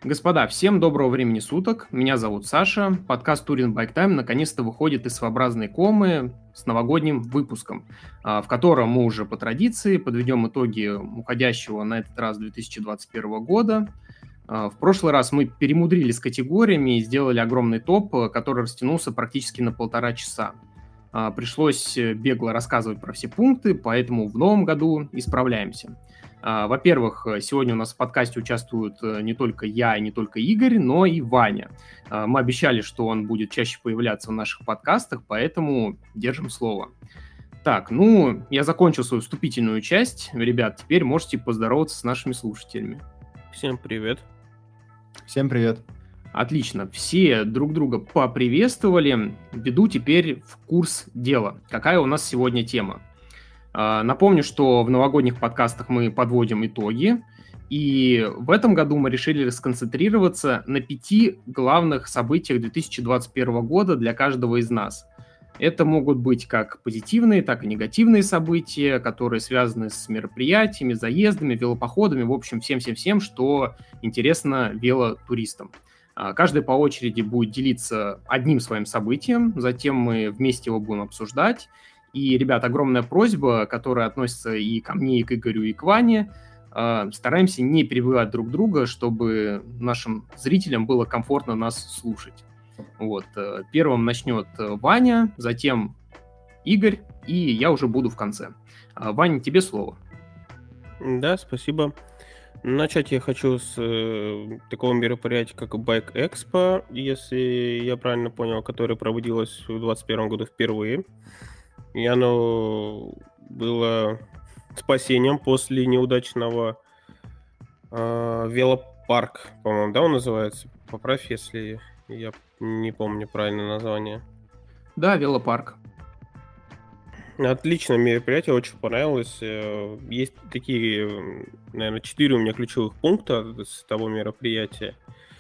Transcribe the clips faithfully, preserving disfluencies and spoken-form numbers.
Господа, всем доброго времени суток. Меня зовут Саша. Подкаст Touring Bike Time наконец-то выходит из своеобразной комы с новогодним выпуском, а, в котором мы уже по традиции подведем итоги уходящего на этот раз две тысячи двадцать первого года. А, В прошлый раз мы перемудрили с категориями и сделали огромный топ, э, который растянулся практически на полтора часа. А, Пришлось э, бегло рассказывать про все пункты, поэтому в новом году исправляемся. А, Во-первых, э, сегодня у нас в подкасте участвуют э, не только я и не только Игорь, но и Ваня. А, Мы обещали, что он будет чаще появляться в наших подкастах, поэтому держим слово. Так, ну, я закончил свою вступительную часть. Ребят, теперь можете поздороваться с нашими слушателями. Всем привет. Всем привет. Отлично, все друг друга поприветствовали. Веду теперь в курс дела. Какая у нас сегодня тема? А, Напомню, что в новогодних подкастах мы подводим итоги, и в этом году мы решили сконцентрироваться на пяти главных событиях две тысячи двадцать первого года для каждого из нас. Это могут быть как позитивные, так и негативные события, которые связаны с мероприятиями, заездами, велопоходами, в общем, всем-всем-всем, что интересно велотуристам. А, Каждый по очереди будет делиться одним своим событием, затем мы вместе его будем обсуждать. И, ребят, огромная просьба, которая относится и ко мне, и к Игорю, и к Ване. э, Стараемся не перебивать друг друга, чтобы нашим зрителям было комфортно нас слушать. Вот. э, Первым начнет э, Ваня, затем Игорь, и я уже буду в конце. А, Ваня, тебе слово. Да, спасибо. Начать я хочу с э, такого мероприятия, как Bike Expo, если я правильно понял, которое проводилось в двадцать первом году впервые. И оно было спасением после неудачного э, велопарк, по-моему, да, он называется? Поправь, если я не помню правильное название. Да, велопарк. Отличное мероприятие, очень понравилось. Э, Есть такие, наверное, четыре у меня ключевых пункта с того мероприятия.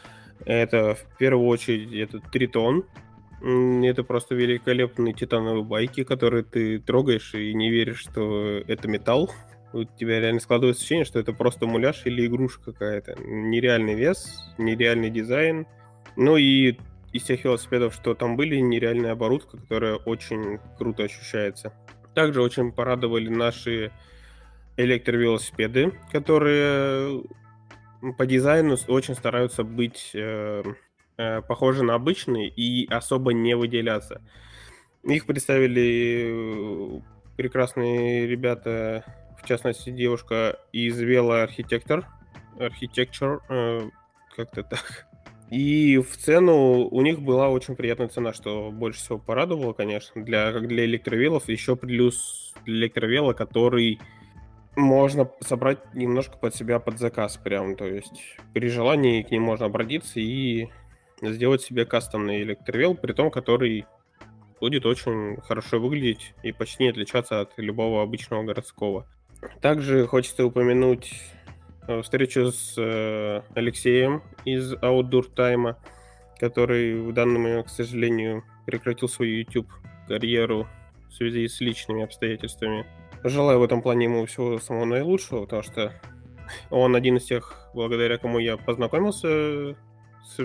Это в первую очередь это Тритон. М, Это просто великолепные титановые байки, которые ты трогаешь и не веришь, что это металл. У тебя реально складывается ощущение, что это просто муляж или игрушка какая-то. Нереальный вес, нереальный дизайн. Ну и из тех велосипедов, что там были, нереальная оборудка, которая очень круто ощущается. Также очень порадовали наши электровелосипеды, которые по дизайну с- очень стараются быть э, э, похожи на обычные и особо не выделяться. Их представили э, прекрасные ребята, в частности девушка из Velo Architecture, Architecture, э, как-то так. И в цену у них была очень приятная цена, что больше всего порадовало, конечно, для, как для электровелов. Еще плюс для электровела, который можно собрать немножко под себя под заказ прям. То есть при желании к ним можно обратиться и сделать себе кастомный электровел, при том, который будет очень хорошо выглядеть и почти не отличаться от любого обычного городского. Также хочется упомянуть э, встречу с э, Алексеем из Outdoor Time, который в данный момент, к сожалению, прекратил свою YouTube-карьеру в связи с личными обстоятельствами. Желаю в этом плане ему всего самого наилучшего, потому что он один из тех, благодаря кому я познакомился с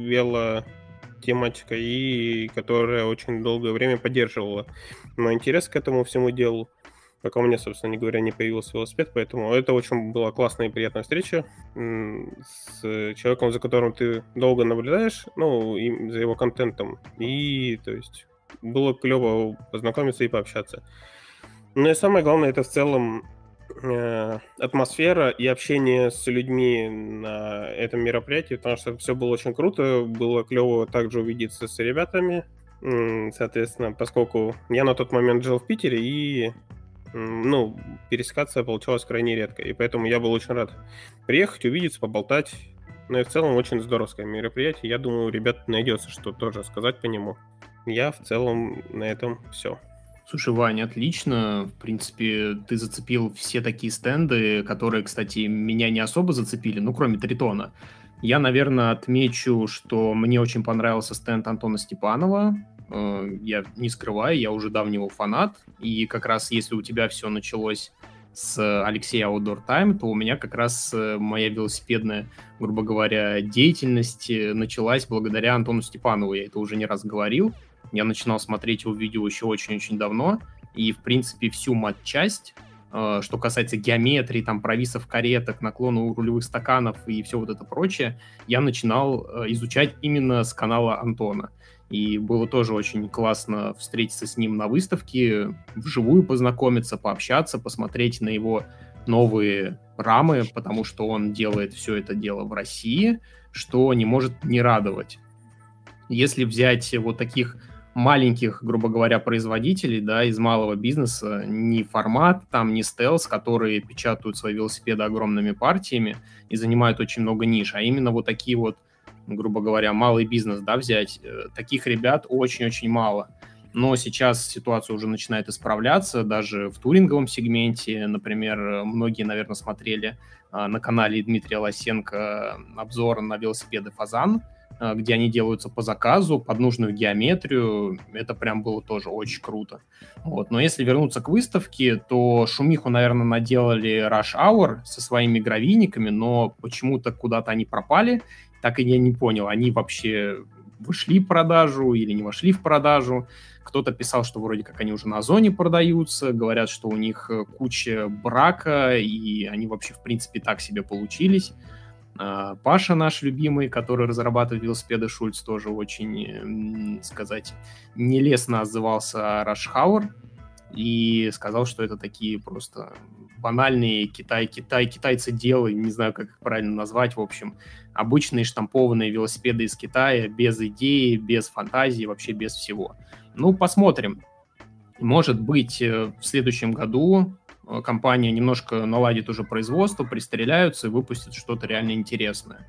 велотематикой и которая очень долгое время поддерживала мой интерес к этому всему делу, пока у меня, собственно не говоря, не появился велосипед, поэтому это очень была классная и приятная встреча м, с человеком, за которым ты долго наблюдаешь, ну, и за его контентом, и, то есть, было клево познакомиться и пообщаться. Ну и самое главное, это в целом э, атмосфера и общение с людьми на этом мероприятии, потому что все было очень круто, было клево также увидеться с ребятами, м, соответственно, поскольку я на тот момент жил в Питере, и м, ну, пересекаться получалось крайне редко, и поэтому я был очень рад приехать, увидеться, поболтать. Ну и в целом очень здоровское мероприятие, я думаю, у ребят найдется что тоже сказать по нему. Я в целом на этом все. Слушай, Ваня, отлично. В принципе, ты зацепил все такие стенды, которые, кстати, меня не особо зацепили, ну, кроме Тритона. Я, наверное, отмечу, что мне очень понравился стенд Антона Степанова. Э, Я не скрываю, я уже давний его фанат. И как раз если у тебя все началось с Алексея Outdoor Time, то у меня как раз моя велосипедная, грубо говоря, деятельность началась благодаря Антону Степанову. Я это уже не раз говорил. Я начинал смотреть его видео еще очень-очень давно. И, в принципе, всю матчасть, что касается геометрии, там, провисов кареток, наклона у рулевых стаканов и все вот это прочее, я начинал изучать именно с канала Антона. И было тоже очень классно встретиться с ним на выставке, вживую познакомиться, пообщаться, посмотреть на его новые рамы, потому что он делает все это дело в России, что не может не радовать. Если взять вот таких маленьких, грубо говоря, производителей, да, из малого бизнеса, не формат, там, не стелс, которые печатают свои велосипеды огромными партиями и занимают очень много ниш, а именно вот такие вот, грубо говоря, малый бизнес, да, взять, таких ребят очень-очень мало. Но сейчас ситуация уже начинает исправляться, даже в туринговом сегменте, например, многие, наверное, смотрели на канале Дмитрия Лосенко обзор на велосипеды «Фазан», где они делаются по заказу, под нужную геометрию. Это прям было тоже очень круто. Вот. Но если вернуться к выставке, то шумиху, наверное, наделали Rush Hour со своими гравийниками, но почему-то куда-то они пропали. Так и я не понял, они вообще вышли в продажу или не вошли в продажу. Кто-то писал, что вроде как они уже на Озоне продаются, говорят, что у них куча брака, и они вообще, в принципе, так себе получились. Паша наш любимый, который разрабатывает велосипеды, Шульц, тоже очень, сказать, нелестно отзывался о Rush Hour и сказал, что это такие просто банальные Китай, Китай, китайцы делают, не знаю, как их правильно назвать, в общем, обычные штампованные велосипеды из Китая, без идеи, без фантазии, вообще без всего. Ну, посмотрим. Может быть, в следующем году компания немножко наладит уже производство, пристреляются и выпустят что-то реально интересное.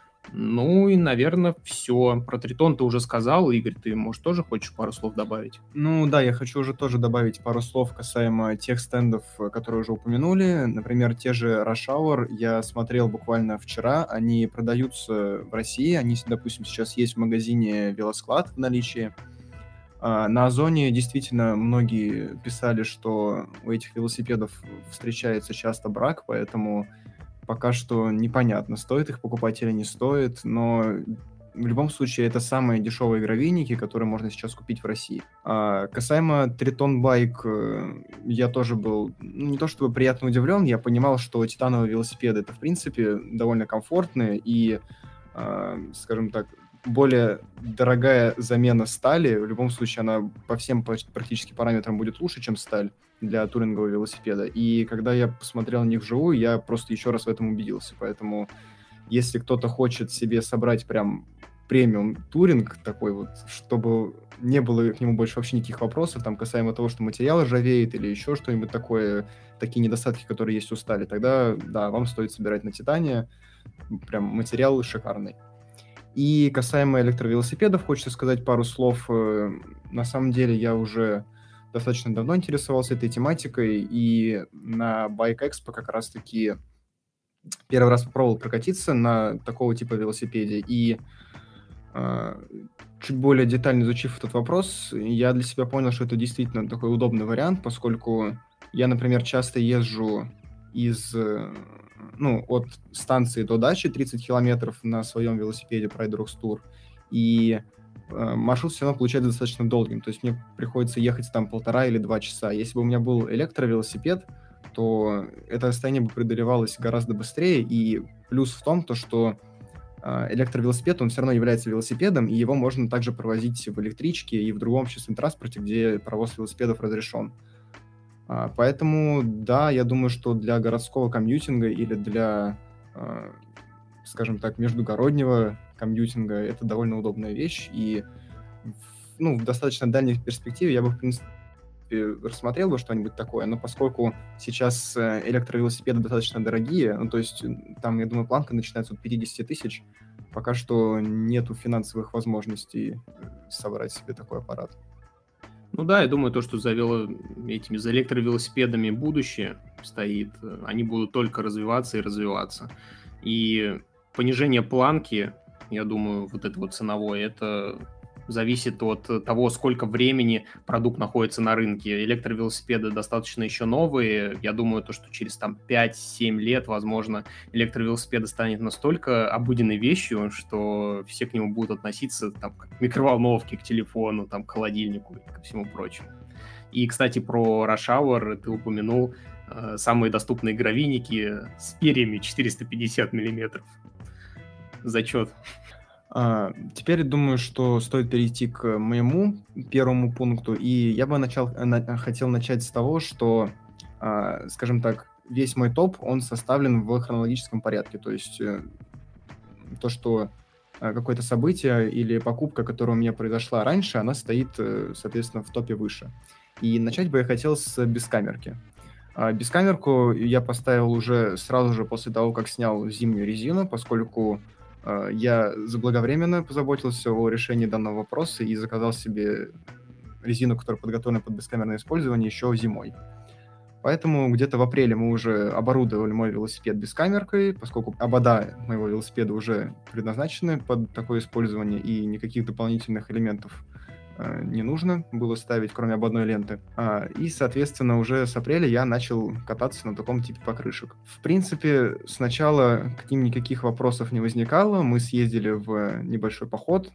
Ну и, наверное, все. Про Тритон ты уже сказал. Игорь, ты, может, тоже хочешь пару слов добавить? Ну да, я хочу уже тоже добавить пару слов касаемо тех стендов, которые уже упомянули. Например, те же Rush Hour я смотрел буквально вчера. Они продаются в России. Они, допустим, сейчас есть в магазине Велосклад в наличии. На Озоне действительно многие писали, что у этих велосипедов встречается часто брак, поэтому пока что непонятно, стоит их покупать или не стоит, но в любом случае это самые дешевые гравийники, которые можно сейчас купить в России. А касаемо Triton Bike, я тоже был, ну, не то чтобы приятно удивлен, я понимал, что титановые велосипеды это в принципе довольно комфортные и, скажем так, более дорогая замена стали. В любом случае она по всем практически параметрам будет лучше, чем сталь для турингового велосипеда. И когда я посмотрел на них вживую, я просто еще раз в этом убедился. Поэтому если кто-то хочет себе собрать прям премиум туринг такой вот, чтобы не было к нему больше вообще никаких вопросов, там, касаемо того, что материал ржавеет или еще что-нибудь такое, такие недостатки, которые есть у стали, тогда, да, вам стоит собирать на Титане. Прям материал шикарный. И касаемо электровелосипедов, хочется сказать пару слов. На самом деле я уже достаточно давно интересовался этой тематикой, и на Bike Expo как раз-таки первый раз попробовал прокатиться на такого типа велосипеде, и э, чуть более детально изучив этот вопрос, я для себя понял, что это действительно такой удобный вариант, поскольку я, например, часто езжу из... ну, от станции до дачи тридцать километров на своем велосипеде Priderox Tour, и э, маршрут все равно получается достаточно долгим, то есть мне приходится ехать там полтора или два часа. Если бы у меня был электровелосипед, то это расстояние бы преодолевалось гораздо быстрее, и плюс в том, то, что э, электровелосипед, он все равно является велосипедом, и его можно также провозить в электричке и в другом общественном транспорте, где провоз велосипедов разрешен. Поэтому, да, я думаю, что для городского комьютинга или для, скажем так, междугороднего комьютинга это довольно удобная вещь. И ну, в достаточно дальней перспективе я бы, в принципе, рассмотрел бы что-нибудь такое. Но поскольку сейчас электровелосипеды достаточно дорогие, ну, то есть там, я думаю, планка начинается от пятьдесят тысяч, пока что нету финансовых возможностей собрать себе такой аппарат. Ну да, я думаю, то, что за, вело... этими, за электровелосипедами будущее стоит, они будут только развиваться и развиваться. И понижение планки, я думаю, вот это вот ценовое, это зависит от того, сколько времени продукт находится на рынке. Электровелосипеды достаточно еще новые. Я думаю, то, что через там пять-семь лет, возможно, электровелосипеды станет настолько обыденной вещью, что все к нему будут относиться там, как к микроволновке, к телефону, там, к холодильнику и ко всему прочему. И, кстати, про Rush Hour ты упомянул э, самые доступные гравийники с перьями четыреста пятьдесят миллиметров. Зачет. А, теперь думаю, что стоит перейти к моему первому пункту, и я бы начал, на, хотел начать с того, что, а, скажем так, весь мой топ, он составлен в хронологическом порядке, то есть э, то, что э, какое-то событие или покупка, которая у меня произошла раньше, она стоит, э, соответственно, в топе выше. И начать бы я хотел с бескамерки. А, бескамерку я поставил уже сразу же после того, как снял зимнюю резину, поскольку я заблаговременно позаботился о решении данного вопроса и заказал себе резину, которая подготовлена под бескамерное использование, еще зимой. Поэтому где-то в апреле мы уже оборудовали мой велосипед бескамеркой, поскольку обода моего велосипеда уже предназначены под такое использование, и никаких дополнительных элементов не нужно было ставить, кроме ободной ленты. И, соответственно, уже с апреля я начал кататься на таком типе покрышек. В принципе, сначала к ним никаких вопросов не возникало. Мы съездили в небольшой поход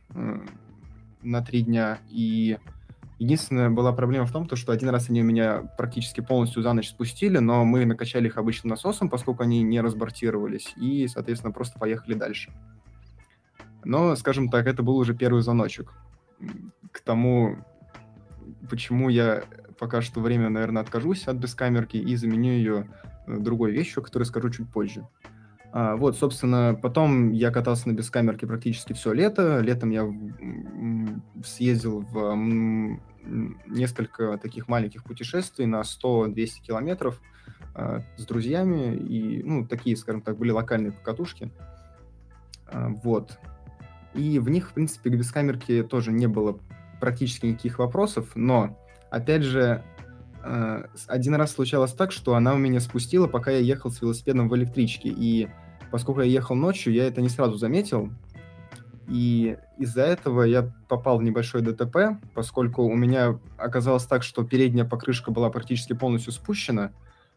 на три дня, и единственная была проблема в том, что один раз они меня практически полностью за ночь спустили, но мы накачали их обычным насосом, поскольку они не разбортировались, и, соответственно, просто поехали дальше. Но, скажем так, это был уже первый звоночек к тому, почему я пока что время, наверное, откажусь от бескамерки и заменю ее другой вещью, о которой скажу чуть позже. А, вот, собственно, потом я катался на бескамерке практически все лето. Летом я съездил в несколько таких маленьких путешествий на сто-двести километров а, с друзьями. И, ну, такие, скажем так, были локальные покатушки. А, вот. И в них, в принципе, к бескамерке тоже не было практически никаких вопросов, но, опять же, один раз случалось так, что она у меня спустила, пока я ехал с велосипедом в электричке, и поскольку я ехал ночью, я это не сразу заметил, и из-за этого я попал в небольшой ДТП, поскольку у меня оказалось так, что передняя покрышка была практически полностью спущена,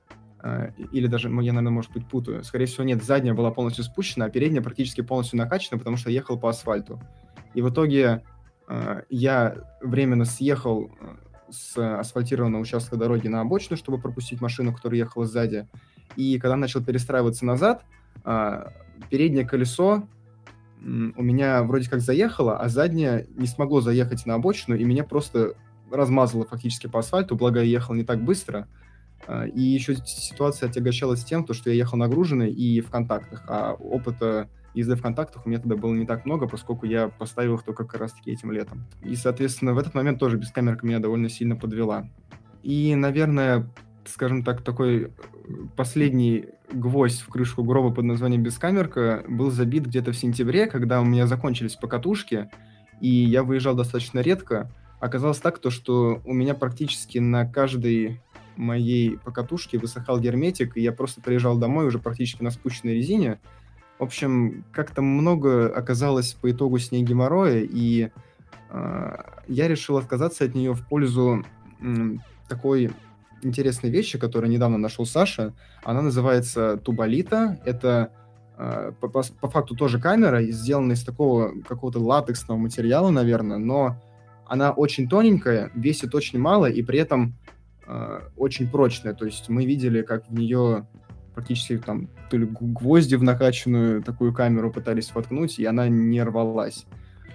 или даже, я, наверное, может быть, путаю. Скорее всего, нет, задняя была полностью спущена, а передняя практически полностью накачана, потому что я ехал по асфальту. И в итоге э, я временно съехал с асфальтированного участка дороги на обочину, чтобы пропустить машину, которая ехала сзади. И когда начал перестраиваться назад, э, переднее колесо э, у меня вроде как заехало, а заднее не смогло заехать на обочину, и меня просто размазало фактически по асфальту, благо я ехал не так быстро. И еще ситуация отягощалась тем, что я ехал нагруженный и в контактах, а опыта езды в контактах у меня тогда было не так много, поскольку я поставил их только как раз-таки этим летом. И, соответственно, в этот момент тоже бескамерка меня довольно сильно подвела. И, наверное, скажем так, такой последний гвоздь в крышку гроба под названием бескамерка был забит где-то в сентябре, когда у меня закончились покатушки, и я выезжал достаточно редко. Оказалось так, то, что у меня практически на каждой моей покатушке высыхал герметик, и я просто приезжал домой уже практически на спущенной резине. В общем, как-то много оказалось по итогу с ней геморроя, и э, я решил отказаться от нее в пользу м, такой интересной вещи, которую недавно нашел Саша. Она называется Туболита. Это э, по, по, по факту тоже камера, сделана из такого какого-то латексного материала, наверное, но она очень тоненькая, весит очень мало, и при этом очень прочная, то есть мы видели, как в нее практически там то ли гвозди в накачанную такую камеру пытались воткнуть, и она не рвалась.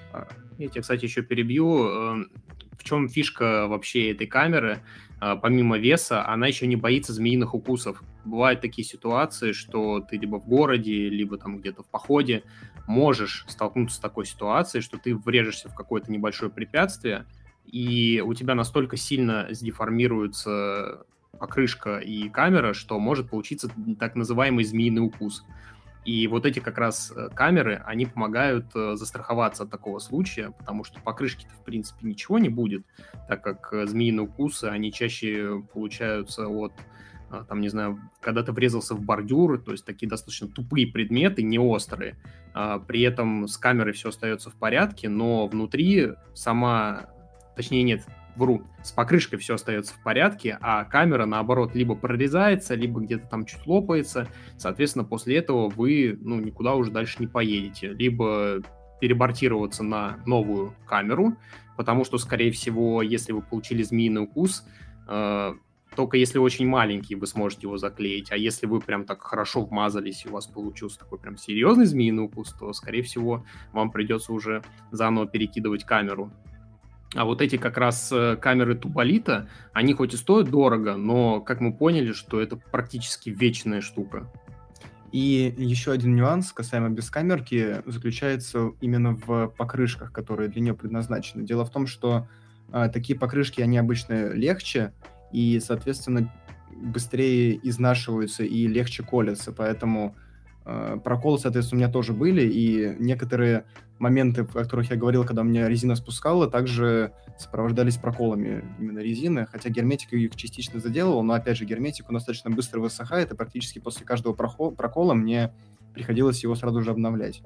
Я тебя, кстати, еще перебью. В чем фишка вообще этой камеры? Помимо веса, она еще не боится змеиных укусов. Бывают такие ситуации, что ты либо в городе, либо там где-то в походе можешь столкнуться с такой ситуацией, что ты врежешься в какое-то небольшое препятствие, и у тебя настолько сильно сдеформируется покрышка и камера, что может получиться так называемый змеиный укус. И вот эти как раз камеры, они помогают застраховаться от такого случая, потому что покрышки-то, в принципе, ничего не будет, так как змеиные укусы, они чаще получаются от там, не знаю, когда ты врезался в бордюр, то есть такие достаточно тупые предметы, не острые. При этом с камерой все остается в порядке, но внутри сама, точнее нет, вру, с покрышкой все остается в порядке, а камера, наоборот, либо прорезается, либо где-то там чуть лопается. Соответственно, после этого вы, ну, никуда уже дальше не поедете. Либо перебортироваться на новую камеру, потому что, скорее всего, если вы получили змеиный укус, э, только если очень маленький, вы сможете его заклеить. А если вы прям так хорошо вмазались, и у вас получился такой прям серьезный змеиный укус, то, скорее всего, вам придется уже заново перекидывать камеру. А вот эти как раз камеры Туболита, они хоть и стоят дорого, но, как мы поняли, что это практически вечная штука. И еще один нюанс касаемо бескамерки заключается именно в покрышках, которые для нее предназначены. Дело в том, что а, такие покрышки, они обычно легче и, соответственно, быстрее изнашиваются и легче колятся, поэтому а, проколы, соответственно, у меня тоже были, и некоторые моменты, о которых я говорил, когда у меня резина спускала, также сопровождались проколами именно резины, хотя герметик их частично заделывал, но, опять же, герметик, он достаточно быстро высыхает, и практически после каждого прокола мне приходилось его сразу же обновлять.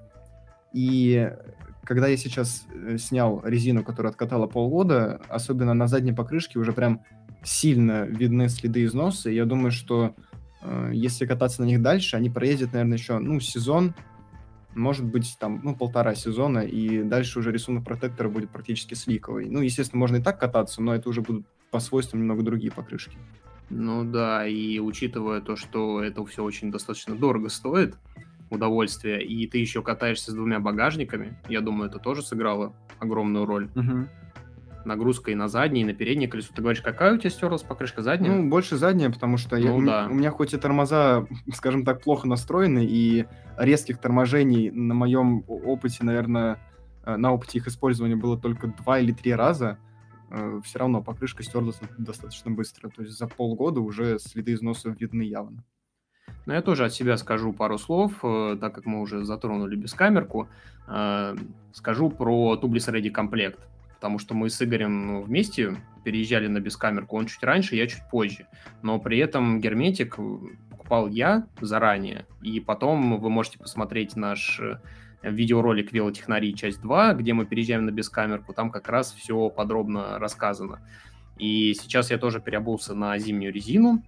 И когда я сейчас снял резину, которая откатала полгода, особенно на задней покрышке уже прям сильно видны следы износа, и я думаю, что э, если кататься на них дальше, они проездят, наверное, еще, ну, сезон, может быть, там, ну, полтора сезона, и дальше уже рисунок протектора будет практически сликовый. Ну, естественно, можно и так кататься, но это уже будут по свойствам немного другие покрышки. Ну да, и учитывая то, что это все очень достаточно дорого стоит, удовольствие, и ты еще катаешься с двумя багажниками, я думаю, это тоже сыграло огромную роль. Угу. Нагрузка и на заднее, и на переднее колесо. Ты говоришь, какая у тебя стерлась покрышка, задняя? Ну, больше задняя, потому что ну, я, да. у меня хоть и тормоза, скажем так, плохо настроены, и резких торможений на моем опыте, наверное, на опыте их использования было только два или три раза, все равно покрышка стерлась достаточно быстро. То есть за полгода уже следы износа видны явно. Ну, я тоже от себя скажу пару слов, так как мы уже затронули бескамерку. Скажу про Tubeless Ready комплект. Потому что мы с Игорем вместе переезжали на бескамерку, он чуть раньше, я чуть позже. Но при этом герметик покупал я заранее, и потом вы можете посмотреть наш видеоролик «Велотехнарии. Часть два», где мы переезжаем на бескамерку, там как раз все подробно рассказано. И сейчас я тоже переобулся на зимнюю резину,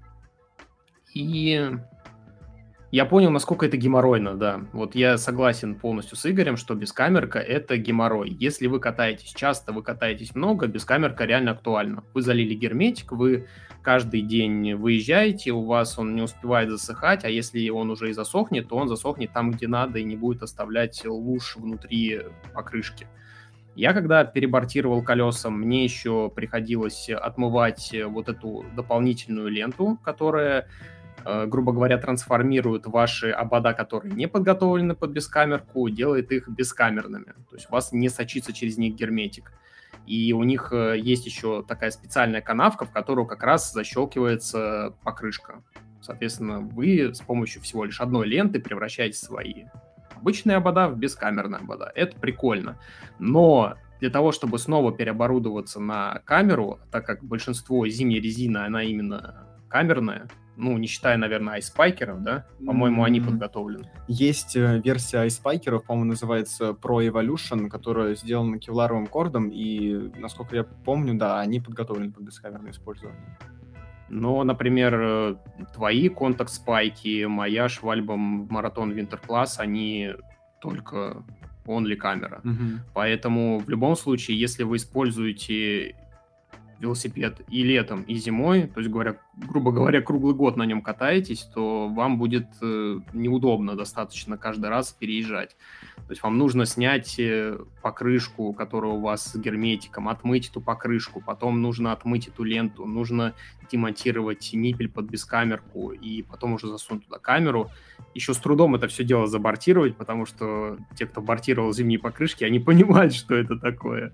и я понял, насколько это геморройно, да. Вот я согласен полностью с Игорем, что бескамерка – это геморрой. Если вы катаетесь часто, вы катаетесь много, бескамерка реально актуальна. Вы залили герметик, вы каждый день выезжаете, у вас он не успевает засыхать, а если он уже и засохнет, то он засохнет там, где надо, и не будет оставлять луж внутри покрышки. Я когда перебортировал колеса, мне еще приходилось отмывать вот эту дополнительную ленту, которая, грубо говоря, трансформирует ваши обода, которые не подготовлены под бескамерку, делает их бескамерными. То есть у вас не сочится через них герметик. И у них есть еще такая специальная канавка, в которую как раз защелкивается покрышка. Соответственно, вы с помощью всего лишь одной ленты превращаете свои обычные обода в бескамерные обода. Это прикольно. Но для того, чтобы снова переоборудоваться на камеру, так как большинство зимней резины, она именно камерная, ну, не считая, наверное, айспайкеров, да? По-моему, mm-hmm. они подготовлены. Есть э, версия айспайкеров, по-моему, называется Pro Evolution, которая сделана кевларовым кордом, и, насколько я помню, да, они подготовлены под бескамерное использование. Но, например, твои контакт-спайки, моя Schwalbe Marathon Winter Class, они только only камера. Mm-hmm. Поэтому в любом случае, если вы используете велосипед и летом, и зимой, то есть, говоря, грубо говоря, круглый год на нем катаетесь, то вам будет э, неудобно достаточно каждый раз переезжать. То есть вам нужно снять э, покрышку, которая у вас с герметиком, отмыть эту покрышку, потом нужно отмыть эту ленту, нужно демонтировать ниппель под бескамерку и потом уже засунуть туда камеру. Еще с трудом это все дело забортировать, потому что те, кто бортировал зимние покрышки, они понимают, что это такое.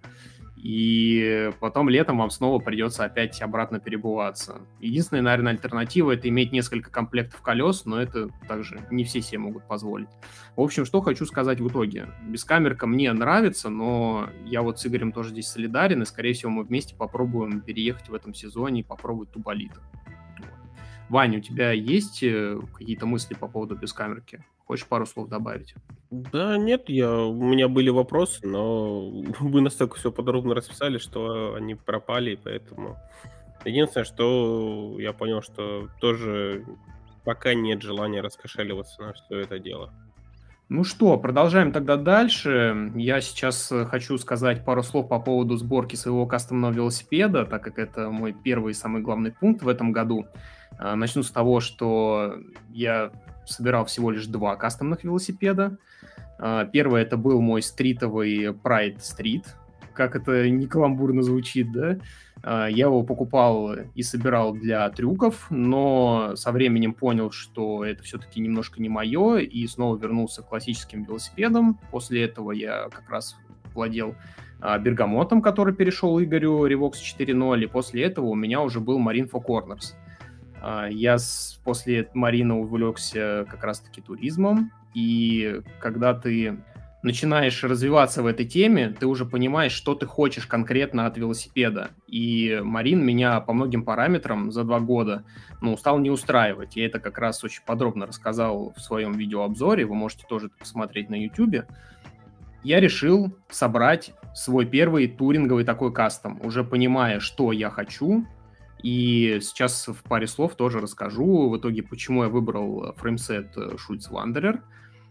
И потом летом вам снова придется опять обратно перебываться. Единственная, наверное, альтернатива — это иметь несколько комплектов колес, но это также не все себе могут позволить. В общем, что хочу сказать в итоге. Бескамерка мне нравится, но я вот с Игорем тоже здесь солидарен, и, скорее всего, мы вместе попробуем переехать в этом сезоне и попробовать Туболита. Ваня, у тебя есть какие-то мысли по поводу бескамерки? Хочешь пару слов добавить? Да нет, я, у меня были вопросы, но вы настолько все подробно расписали, что они пропали, поэтому... Единственное, что я понял, что тоже пока нет желания раскошеливаться на все это дело. Ну что, продолжаем тогда дальше. Я сейчас хочу сказать пару слов по поводу сборки своего кастомного велосипеда, так как это мой первый и самый главный пункт в этом году. Начну с того, что я собирал всего лишь два кастомных велосипеда. Первый это был мой стритовый Pride Street, как это не каламбурно звучит, да? Я его покупал и собирал для трюков, но со временем понял, что это все-таки немножко не мое, и снова вернулся к классическим велосипедам. После этого я как раз владел Бергамотом, который перешел Игорю Revox четыре ноль, и после этого у меня уже был Marine Four Corners. Я с, после Марина увлекся как раз-таки туризмом, и когда ты начинаешь развиваться в этой теме, ты уже понимаешь, что ты хочешь конкретно от велосипеда. И Марин меня по многим параметрам за два года ну, стал не устраивать. Я это как раз очень подробно рассказал в своем видеообзоре, вы можете тоже это посмотреть на YouTube. Я решил собрать свой первый туринговый такой кастом, уже понимая, что я хочу. И сейчас в паре слов тоже расскажу в итоге, почему я выбрал фреймсет Schultz Wanderer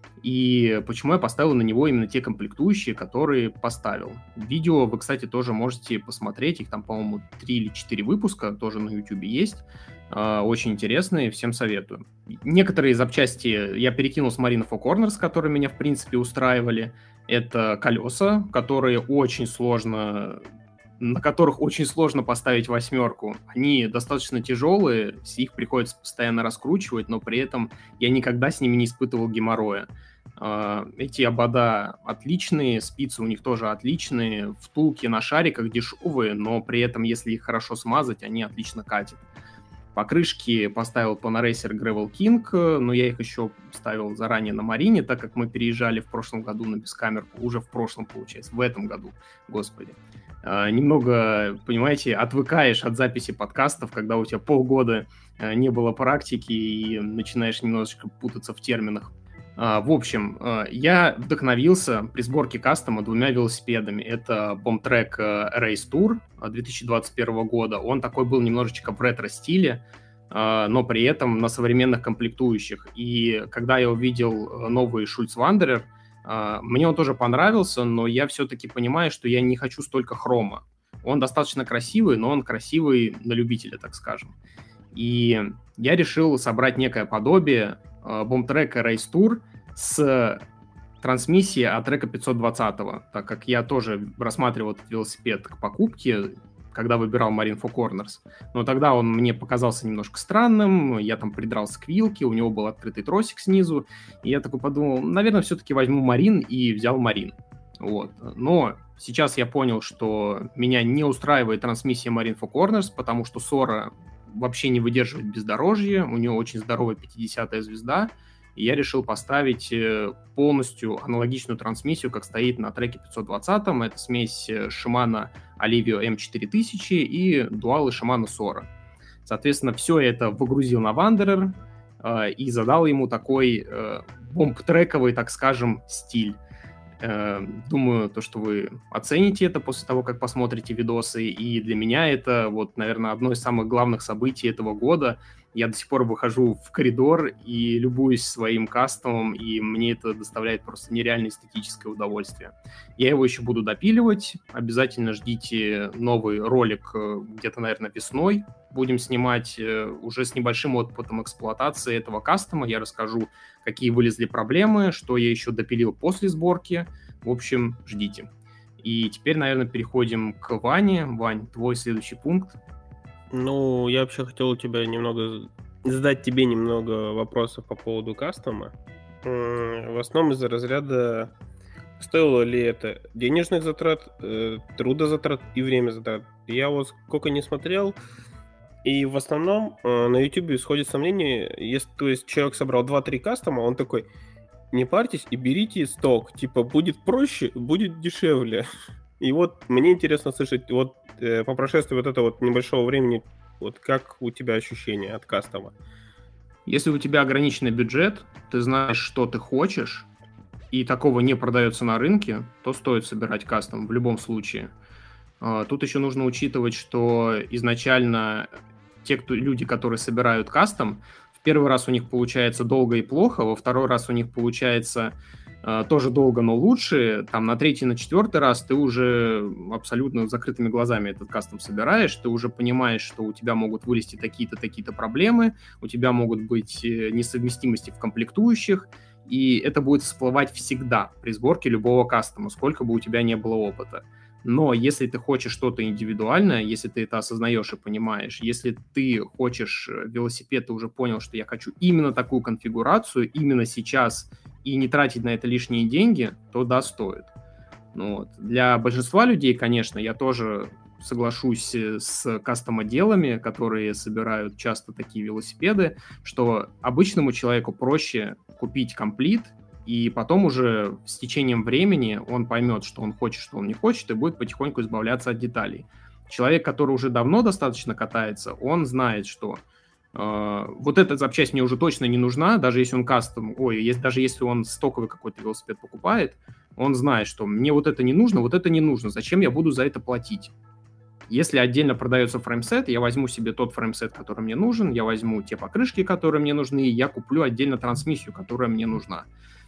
и почему я поставил на него именно те комплектующие, которые поставил. Видео вы, кстати, тоже можете посмотреть, их там, по-моему, три или четыре выпуска тоже на YouTube есть, очень интересные, всем советую. Некоторые запчасти я перекинул с Marine Four Corners, которые меня, в принципе, устраивали. Это колеса, которые очень сложно... на которых очень сложно поставить восьмерку. Они достаточно тяжелые, их приходится постоянно раскручивать, но при этом я никогда с ними не испытывал геморроя. Эти обода отличные, спицы у них тоже отличные, втулки на шариках дешевые, но при этом, если их хорошо смазать, они отлично катят. Покрышки поставил Panaracer Gravel King, но я их еще ставил заранее на Марине, так как мы переезжали в прошлом году на бескамерку, уже в прошлом, получается, в этом году, господи. Uh, немного, понимаете, отвыкаешь от записи подкастов, когда у тебя полгода uh, не было практики и начинаешь немножечко путаться в терминах. Uh, в общем, uh, я вдохновился при сборке кастома двумя велосипедами. Это Bombtrack Race Tour две тысячи двадцать первого года. Он такой был немножечко в ретро-стиле, uh, но при этом на современных комплектующих. И когда я увидел новый Schultz Wanderer, Uh, мне он тоже понравился, но я все-таки понимаю, что я не хочу столько хрома. Он достаточно красивый, но он красивый на любителя, так скажем. И я решил собрать некое подобие uh, Bombtrack Race Tour с трансмиссией от трека пятьсот двадцать, так как я тоже рассматривал этот велосипед к покупке, когда выбирал Marine Four Corners. Но тогда он мне показался немножко странным, я там придрался к вилке, у него был открытый тросик снизу, и я такой подумал, наверное, все-таки возьму Marine, и взял Marine. Вот. Но сейчас я понял, что меня не устраивает трансмиссия Marine Four Corners, потому что Sora вообще не выдерживает бездорожье, у него очень здоровая пятидесятая звезда, и я решил поставить полностью аналогичную трансмиссию, как стоит на треке пятьсот двадцать. Это смесь Shimano Alivio эм четыре тысячи и дуалы Shimano Sora. Соответственно, все это выгрузил на Wanderer э, и задал ему такой э, бомб-трековый, так скажем, стиль. Э, думаю, то, что вы оцените это после того, как посмотрите видосы. И для меня это, вот, наверное, одно из самых главных событий этого года. Я до сих пор выхожу в коридор и любуюсь своим кастомом, и мне это доставляет просто нереальное эстетическое удовольствие. Я его еще буду допиливать. Обязательно ждите новый ролик где-то, наверное, весной. Будем снимать уже с небольшим опытом эксплуатации этого кастома. Я расскажу, какие вылезли проблемы, что я еще допилил после сборки. В общем, ждите. И теперь, наверное, переходим к Ване. Вань, твой следующий пункт. Ну, я вообще хотел у тебя немного задать тебе немного вопросов по поводу кастома. В основном из-за разряда, стоило ли это денежных затрат, трудозатрат и время затрат. Я вот сколько не смотрел, и в основном на YouTube исходит сомнение, если, то есть, человек собрал два-три кастома, он такой, не парьтесь и берите сток, типа, будет проще, будет дешевле. И вот мне интересно слышать, вот э, по прошествии вот этого вот небольшого времени Вот как у тебя ощущения от кастома? Если у тебя ограниченный бюджет, ты знаешь, что ты хочешь, и такого не продается на рынке, то стоит собирать кастом в любом случае. Тут еще нужно учитывать, что изначально те кто, люди, которые собирают кастом, в первый раз у них получается долго и плохо, во второй раз у них получается э, тоже долго, но лучше. Там на третий, на четвертый раз ты уже абсолютно закрытыми глазами этот кастом собираешь, ты уже понимаешь, что у тебя могут вылезти такие-то, такие-то проблемы, у тебя могут быть несовместимости в комплектующих, и это будет всплывать всегда при сборке любого кастома, сколько бы у тебя не было опыта. Но если ты хочешь что-то индивидуальное, если ты это осознаешь и понимаешь, если ты хочешь велосипед, ты уже понял, что я хочу именно такую конфигурацию, именно сейчас, и не тратить на это лишние деньги, то да, стоит. Ну, вот. Для большинства людей, конечно, я тоже соглашусь с кастомоделами, которые собирают часто такие велосипеды, что обычному человеку проще купить комплит, и потом уже с течением времени он поймет, что он хочет, что он не хочет, и будет потихоньку избавляться от деталей. Человек, который уже давно достаточно катается, он знает, что э, вот эта запчасть мне уже точно не нужна, даже если он кастом, ой, есть, даже если он стоковый какой-то велосипед покупает, он знает, что мне вот это не нужно, вот это не нужно, зачем я буду за это платить? Если отдельно продается фреймсет, я возьму себе тот фреймсет, который мне нужен, я возьму те покрышки, которые мне нужны, и я куплю отдельно трансмиссию, которая мне нужна.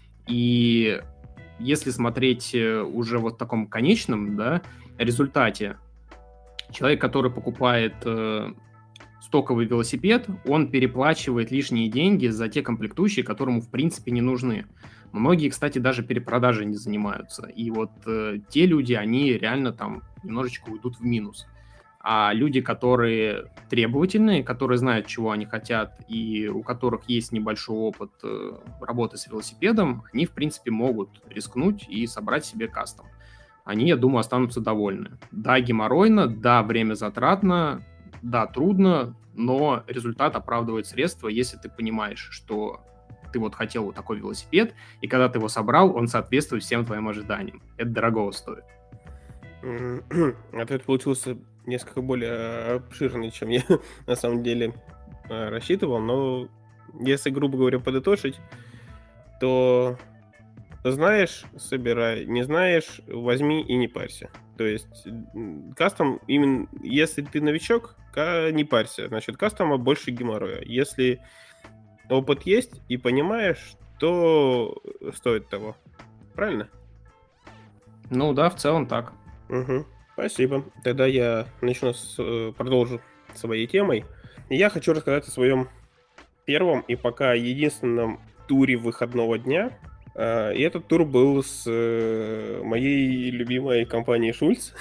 И если смотреть уже вот в таком конечном, да, результате, человек, который покупает э, стоковый велосипед, он переплачивает лишние деньги за те комплектующие, которые ему в принципе не нужны. Многие, кстати, даже перепродажей не занимаются. И вот э, те люди, они реально там немножечко уйдут в минус. А люди, которые требовательные, которые знают, чего они хотят, и у которых есть небольшой опыт э, работы с велосипедом, они, в принципе, могут рискнуть и собрать себе кастом. Они, я думаю, останутся довольны. Да, геморройно, да, время затратно, да, трудно, но результат оправдывает средства, если ты понимаешь, что ты вот хотел вот такой велосипед, и когда ты его собрал, он соответствует всем твоим ожиданиям. Это дорого стоит. Ответ получился несколько более обширный, чем я на самом деле рассчитывал, но если, грубо говоря, подытожить, то знаешь, собирай, не знаешь, возьми и не парься. То есть кастом, именно если ты новичок, не парься. Значит, кастома больше геморроя. Если опыт есть и понимаешь, то стоит того. Правильно? Ну да, в целом так. Угу. Спасибо. Тогда я начну с, продолжу своей темой. Я хочу рассказать о своем первом и пока единственном туре выходного дня. И этот тур был с моей любимой компанией Schultz.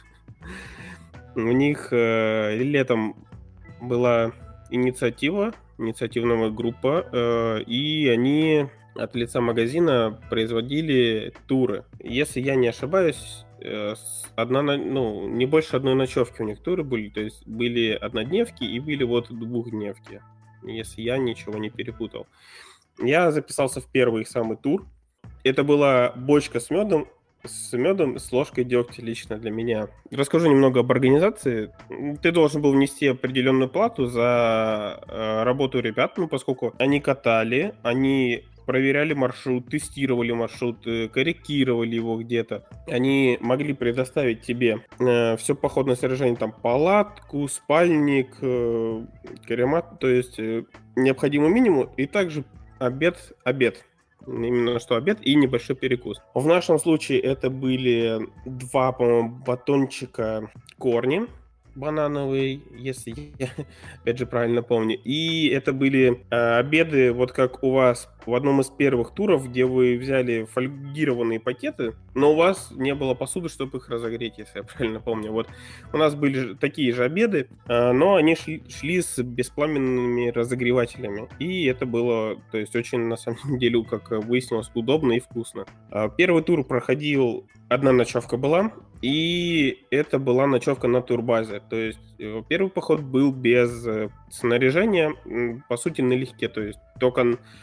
У них летом была инициатива, инициативная группа, и они от лица магазина производили туры. Если я не ошибаюсь, одна, ну, не больше одной ночевки у них туры были, то есть были однодневки и были вот двухдневки, если я ничего не перепутал. Я записался в первый самый тур. Это была бочка с медом, с медом, с ложкой дегтя лично для меня. Расскажу немного об организации. Ты должен был внести определенную плату за работу ребят, ну, поскольку они катали, они проверяли маршрут, тестировали маршрут, корректировали его где-то. Они могли предоставить тебе э, все походное снаряжение, там палатку, спальник, э, каремат, то есть э, необходимый минимум, и также обед, обед. Именно что обед и небольшой перекус. В нашем случае это были два, по-моему, батончика корни банановый, если я, опять же, правильно помню. И это были э, обеды, вот как у вас в одном из первых туров, где вы взяли фольгированные пакеты, но у вас не было посуды, чтобы их разогреть, если я правильно помню. Вот у нас были такие же обеды, э, но они шли, шли с беспламенными разогревателями. И это было, то есть, очень, на самом деле, как выяснилось, удобно и вкусно. Э, первый тур проходил, одна ночевка была, и это была ночевка на турбазе. То есть первый поход был без снаряжения, по сути, налегке. То есть только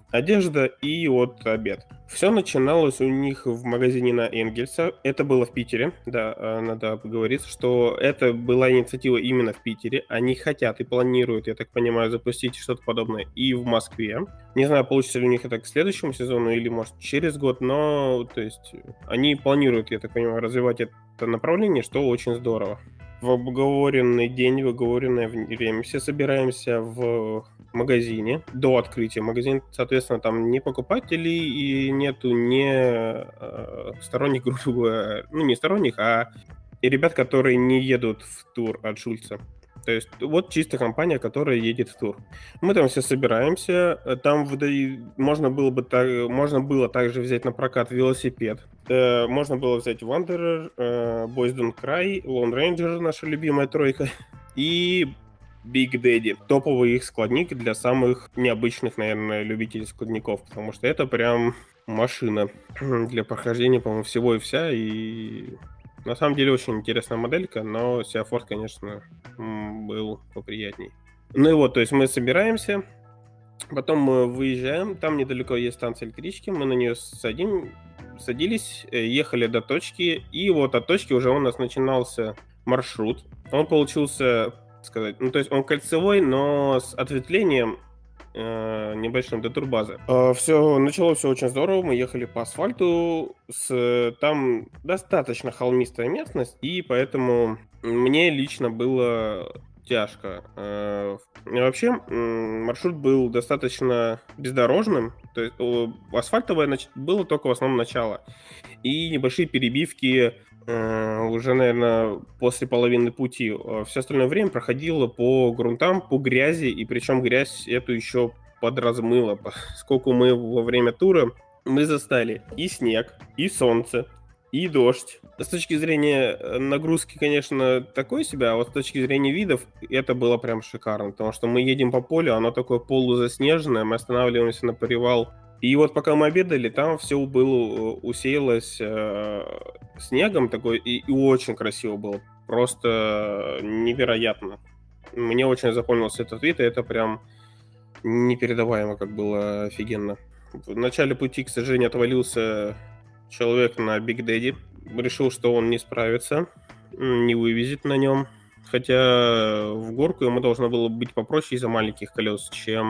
одежда и вот обед. Все начиналось у них в магазине на Энгельса. Это было в Питере, да, надо поговорить, что это была инициатива именно в Питере. Они хотят и планируют, я так понимаю, запустить что-то подобное и в Москве. Не знаю, получится ли у них это к следующему сезону или, может, через год, но, то есть, они планируют, я так понимаю, развивать это направление, что очень здорово. В обговоренный день, в обговоренное время все собираемся в магазине до открытия. Магазин, соответственно, там не покупателей и нету не э, сторонних, грубо говоря, ну не сторонних, а и ребят, которые не едут в тур от Шульца. То есть вот чисто компания, которая едет в тур. Мы там все собираемся, там можно было бы так, можно было также взять на прокат велосипед, э, можно было взять Wanderer, э, Boys Don't Cry, Lone Ranger, наша любимая тройка, и Big Daddy. Топовый их складник для самых необычных, наверное, любителей складников, потому что это прям машина для прохождения, по-моему, всего и вся, и... На самом деле очень интересная моделька, но Сиафорд, конечно, был поприятней. Ну и вот, то есть мы собираемся, потом мы выезжаем, там недалеко есть станция электрички, мы на нее садим, садились, ехали до точки, и вот от точки уже у нас начинался маршрут. Он получился, сказать, ну то есть он кольцевой, но с ответвлением небольшим до турбазы. Все началось все очень здорово. Мы ехали по асфальту. С, там достаточно холмистая местность, и поэтому мне лично было тяжко. Вообще маршрут был достаточно бездорожным. То есть асфальтовое было только в основном начало. И небольшие перебивки уже, наверное, после половины пути. Все остальное время проходило по грунтам, по грязи, и причем грязь эту еще подразмыло. Поскольку мы во время тура мы застали и снег, и солнце, и дождь. С точки зрения нагрузки, конечно, такое себе, а вот с точки зрения видов это было прям шикарно, потому что мы едем по полю, оно такое полузаснеженное, мы останавливаемся на привал. И вот пока мы обедали, там все было усеялось э, снегом такой, и, и очень красиво было. Просто невероятно. Мне очень запомнился этот вид, и это прям непередаваемо, как было офигенно. В начале пути, к сожалению, отвалился человек на Big Daddy. Решил, что он не справится, не вывезет на нем. Хотя в горку ему должно было быть попроще из-за маленьких колес,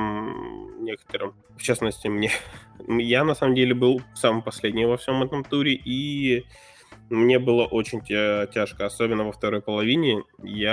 чем некоторым. В частности, мне. Я, на самом деле, был самый последний во всем этом туре, и мне было очень тя- тяжко, особенно во второй половине.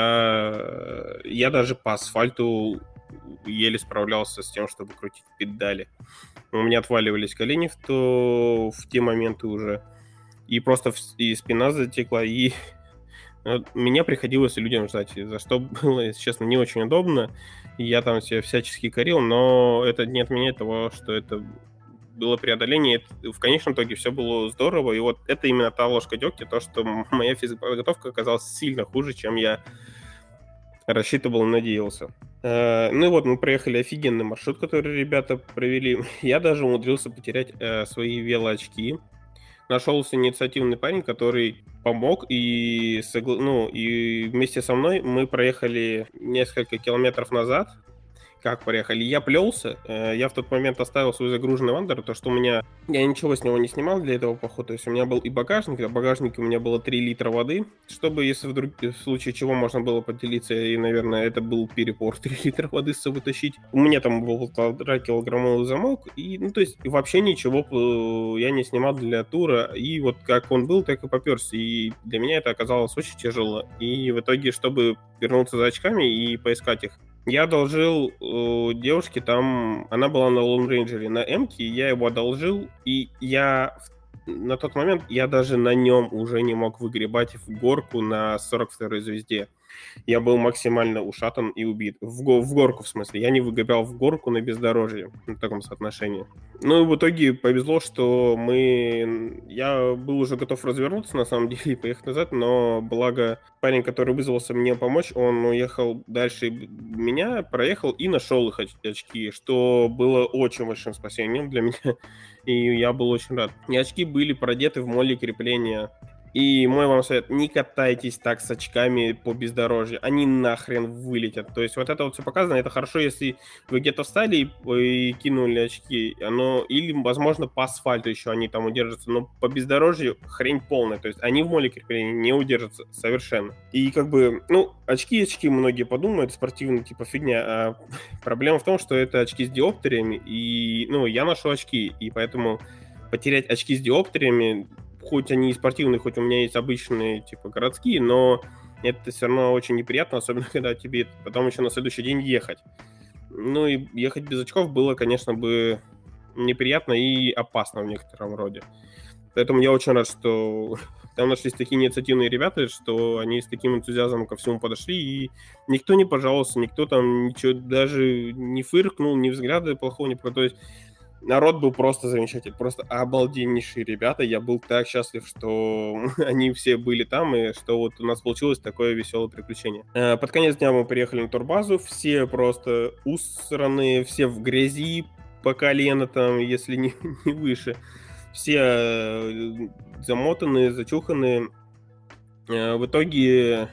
Я, я даже по асфальту еле справлялся с тем, чтобы крутить педали. У меня отваливались колени в, то, в те моменты уже, и просто в, и спина затекла, и... Меня приходилось людям ждать, за что было, если честно, не очень удобно. Я там себя всячески корил, но это не отменяет того, что это было преодоление. В конечном итоге все было здорово. И вот это именно та ложка дегтя, то, что моя физподготовка оказалась сильно хуже, чем я рассчитывал и надеялся. Ну и вот мы проехали офигенный маршрут, который ребята провели. Я даже умудрился потерять свои велоочки. Нашелся инициативный парень, который помог, и, ну, и вместе со мной мы проехали несколько километров назад. Как проехали? Я плелся, я в тот момент оставил свой загруженный Wanderer, то что у меня... Я ничего с него не снимал для этого похода, то есть у меня был и багажник, а в багажнике у меня было три литра воды, чтобы, если вдруг, в случае чего, можно было поделиться, и, наверное, это был перепор, три литра воды с собой тащить. У меня там был полтора килограммовый замок, и, ну, то есть вообще ничего я не снимал для тура, и вот как он был, так и поперся, и для меня это оказалось очень тяжело, и в итоге, чтобы вернуться за очками и поискать их, я одолжил э, девушке, там, она была на Lone Ranger, на М-ке, я его одолжил, и я на тот момент, я даже на нем уже не мог выгребать в горку на сорок второй звезде. Я был максимально ушатан и убит. В, го- в горку, в смысле. Я не выгребал в горку на бездорожье в таком соотношении. Ну и в итоге повезло, что мы... Я был уже готов развернуться, на самом деле, и поехать назад, но благо парень, который вызвался мне помочь, он уехал дальше меня, проехал и нашел их очки, что было очень большим спасением для меня, и я был очень рад. И очки были продеты в моле крепления. И мой вам совет, не катайтесь так с очками по бездорожью, они нахрен вылетят. То есть вот это вот все показано, это хорошо, если вы где-то встали и, и кинули очки, оно, или, возможно, по асфальту еще они там удержатся, но по бездорожью хрень полная, то есть они в моле крепления не удержатся совершенно. И как бы, ну, очки, очки многие подумают, спортивные типа фигня, а проблема в том, что это очки с диоптриями, и, ну, я ношу очки, и поэтому потерять очки с диоптриями, хоть они и спортивные, хоть у меня есть обычные, типа, городские, но это все равно очень неприятно, особенно когда тебе потом еще на следующий день ехать. Ну и ехать без очков было, конечно, бы неприятно и опасно в некотором роде. Поэтому я очень рад, что там нашлись такие инициативные ребята, что они с таким энтузиазмом ко всему подошли, и никто не пожаловался, никто там ничего даже не фыркнул, ни взгляда плохого не показал. То есть народ был просто замечательный, просто обалденнейшие ребята. Я был так счастлив, что они все были там, и что вот у нас получилось такое веселое приключение. Под конец дня мы приехали на турбазу, все просто усраные, все в грязи по колено там, если не, не выше. Все замотанные, зачуханные. В итоге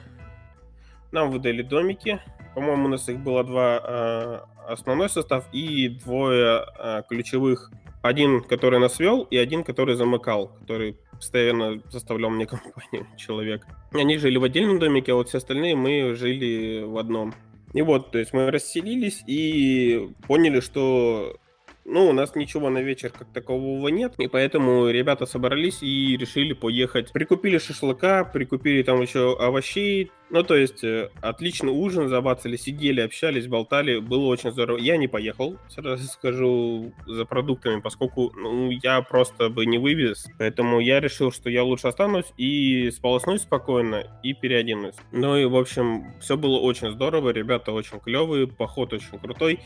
нам выдали домики. По-моему, у нас их было два... основной состав и двое а, ключевых. Один, который нас вел, и один, который замыкал, который постоянно составлял мне компанию, человек. Они жили в отдельном домике, а вот все остальные мы жили в одном. И вот, то есть мы расселились и поняли, что ну, у нас ничего на вечер как такового нет, и поэтому ребята собрались и решили поехать. Прикупили шашлыка, прикупили там еще овощей. Ну, то есть, отличный ужин, забацали, сидели, общались, болтали, было очень здорово. Я не поехал, сразу скажу, за продуктами, поскольку ну, я просто бы не вывез. Поэтому я решил, что я лучше останусь и сполоснусь спокойно, и переоденусь. Ну и, в общем, все было очень здорово, ребята очень клевые, поход очень крутой.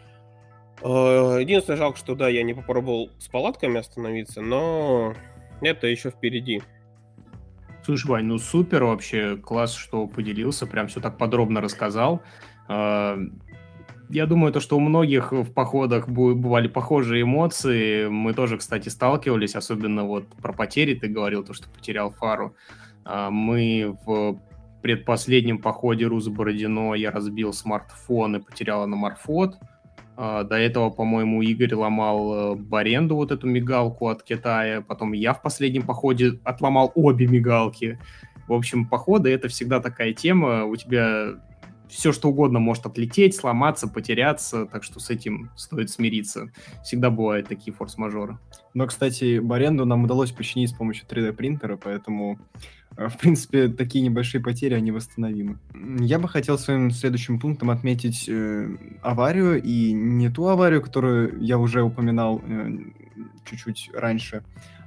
Единственное, жалко, что да, я не попробовал с палатками остановиться, но это еще впереди. Слушай, Вань, ну супер вообще, класс, что поделился, прям все так подробно рассказал. Я думаю, то, что у многих в походах бывали похожие эмоции. Мы тоже, кстати, сталкивались, особенно вот про потери ты говорил, то, что потерял фару. Мы в предпоследнем походе Рузе-Бородино я разбил смартфон и потерял аноморфот. До этого, по-моему, Игорь ломал Баренду, вот эту мигалку от Китая. Потом я в последнем походе отломал обе мигалки. В общем, походы — это всегда такая тема. У тебя все что угодно может отлететь, сломаться, потеряться. Так что с этим стоит смириться. Всегда бывают такие форс-мажоры. Но, кстати, Баренду нам удалось починить с помощью три дэ принтера, поэтому... В принципе, такие небольшие потери, они восстановимы. Я бы хотел своим следующим пунктом отметить э, аварию, и не ту аварию, которую я уже упоминал э, чуть-чуть раньше,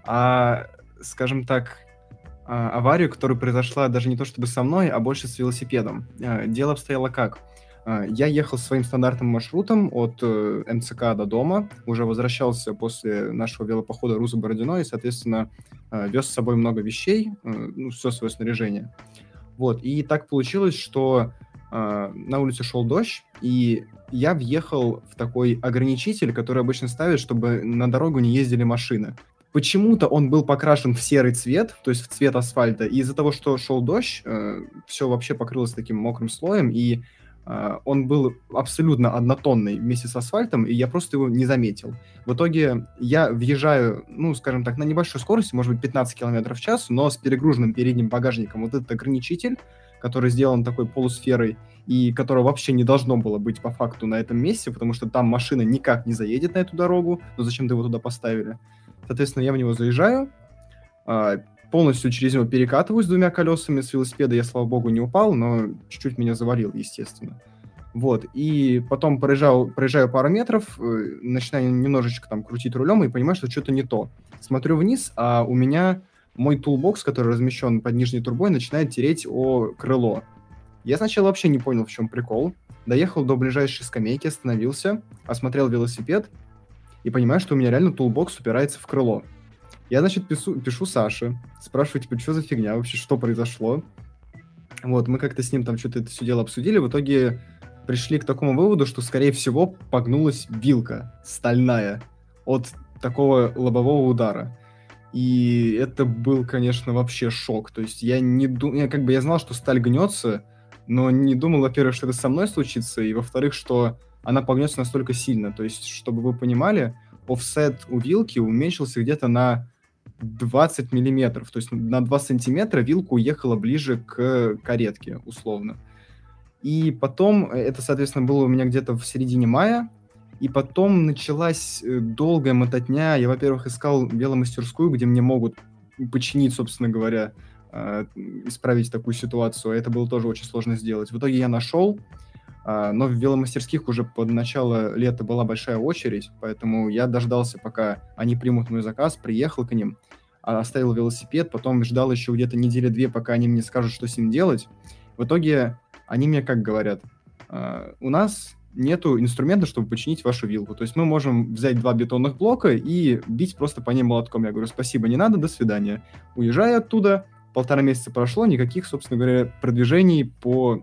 а, скажем так, э, аварию, которая произошла даже не то чтобы со мной, а больше с велосипедом. Э, дело обстояло как? Э, я ехал своим стандартным маршрутом от э, эм цэ ка до дома, уже возвращался после нашего велопохода Рузе-Бородино и, соответственно, вез с собой много вещей, ну, все свое снаряжение. Вот, и так получилось, что э, на улице шел дождь, и я въехал в такой ограничитель, который обычно ставят, чтобы на дорогу не ездили машины. Почему-то он был покрашен в серый цвет, то есть в цвет асфальта, и из-за того, что шел дождь, э, все вообще покрылось таким мокрым слоем, и Uh, он был абсолютно однотонный вместе с асфальтом, и я просто его не заметил. В итоге я въезжаю, ну, скажем так, на небольшой скорости, может быть, пятнадцать километров в час, но с перегруженным передним багажником. Вот этот ограничитель, который сделан такой полусферой, и которого вообще не должно было быть по факту на этом месте, потому что там машина никак не заедет на эту дорогу, но зачем-то его туда поставили. Соответственно, я в него заезжаю, uh, полностью через него перекатываюсь двумя колесами с велосипеда. Я, слава богу, не упал, но чуть-чуть меня завалил, естественно. Вот, и потом проезжаю, проезжаю пару метров, начинаю немножечко там крутить рулем и понимаю, что что-то не то. Смотрю вниз, а у меня мой тулбокс, который размещен под нижней турбой, начинает тереть о крыло. Я сначала вообще не понял, в чем прикол. Доехал до ближайшей скамейки, остановился, осмотрел велосипед и понимаю, что у меня реально тулбокс упирается в крыло. Я, значит, пишу, пишу Саше, спрашиваю, типа, что за фигня вообще, что произошло. Вот, мы как-то с ним там что-то это все дело обсудили, в итоге пришли к такому выводу, что, скорее всего, погнулась вилка стальная от такого лобового удара. И это был, конечно, вообще шок. То есть я не думал, я как бы я знал, что сталь гнется, но не думал, во-первых, что это со мной случится, и во-вторых, что она погнется настолько сильно. То есть, чтобы вы понимали, офсет у вилки уменьшился где-то на двадцать миллиметров. То есть на два сантиметра вилка уехала ближе к каретке, условно. И потом, это, соответственно, было у меня где-то в середине мая, и потом началась долгая мототня. Я, во-первых, искал веломастерскую, где мне могут починить, собственно говоря, исправить такую ситуацию. Это было тоже очень сложно сделать. В итоге я нашел, но в веломастерских уже под начало лета была большая очередь, поэтому я дождался, пока они примут мой заказ, приехал к ним, оставил велосипед, потом ждал еще где-то недели-две, пока они мне скажут, что с ним делать. В итоге они мне как говорят: у нас нету инструмента, чтобы починить вашу вилку. То есть мы можем взять два бетонных блока и бить просто по ним молотком. Я говорю: спасибо, не надо, до свидания. Уезжаю оттуда, полтора месяца прошло, никаких, собственно говоря, продвижений по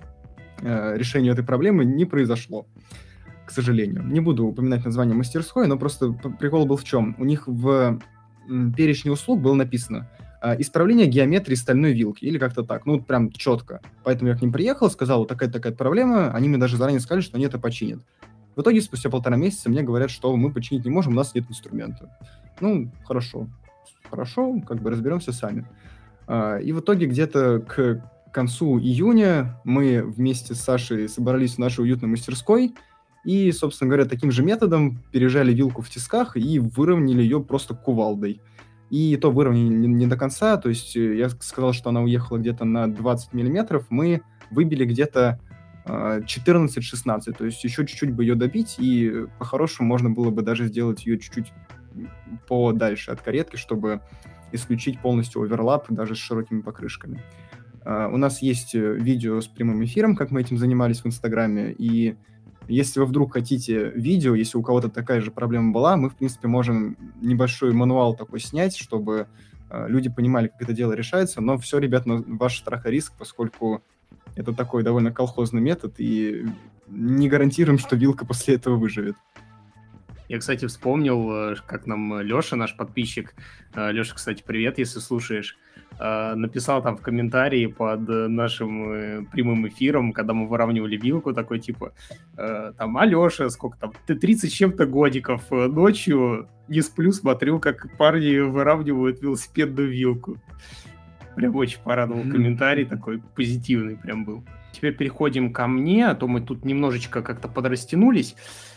э, решению этой проблемы не произошло, к сожалению. Не буду упоминать название мастерской, но просто прикол был в чем. У них в перечне услуг было написано исправление геометрии стальной вилки, или как-то так, ну, прям четко. Поэтому я к ним приехал, сказал, вот такая-такая проблема, они мне даже заранее сказали, что они это починят. В итоге, спустя полтора месяца мне говорят, что мы починить не можем, у нас нет инструмента. Ну, хорошо, хорошо, как бы разберемся сами. И в итоге где-то к концу июня мы вместе с Сашей собрались в нашей уютной мастерской и, собственно говоря, таким же методом пережали вилку в тисках и выровняли ее просто кувалдой. И то выровняли не, не до конца, то есть я сказал, что она уехала где-то на двадцать миллиметров, мы выбили где-то э, четырнадцать-шестнадцать, то есть еще чуть-чуть бы ее добить, и по-хорошему можно было бы даже сделать ее чуть-чуть подальше от каретки, чтобы исключить полностью оверлап даже с широкими покрышками. Э, у нас есть видео с прямым эфиром, как мы этим занимались в Инстаграме, и если вы вдруг хотите видео, если у кого-то такая же проблема была, мы, в принципе, можем небольшой мануал такой снять, чтобы э, люди понимали, как это дело решается. Но все, ребят, на ваш страх и риск, поскольку это такой довольно колхозный метод, и не гарантируем, что вилка после этого выживет. Я, кстати, вспомнил, как нам Леша, наш подписчик, Леша, кстати, привет, если слушаешь, написал там в комментарии под нашим прямым эфиром, когда мы выравнивали вилку, такой типа, там, а Леша, сколько там, ты тридцать с чем-то годиков, ночью не сплю, смотрю, как парни выравнивают велосипедную вилку. Прям очень порадовал комментарий, такой позитивный прям был. Теперь переходим ко мне, а то мы тут немножечко как-то подрастянулись.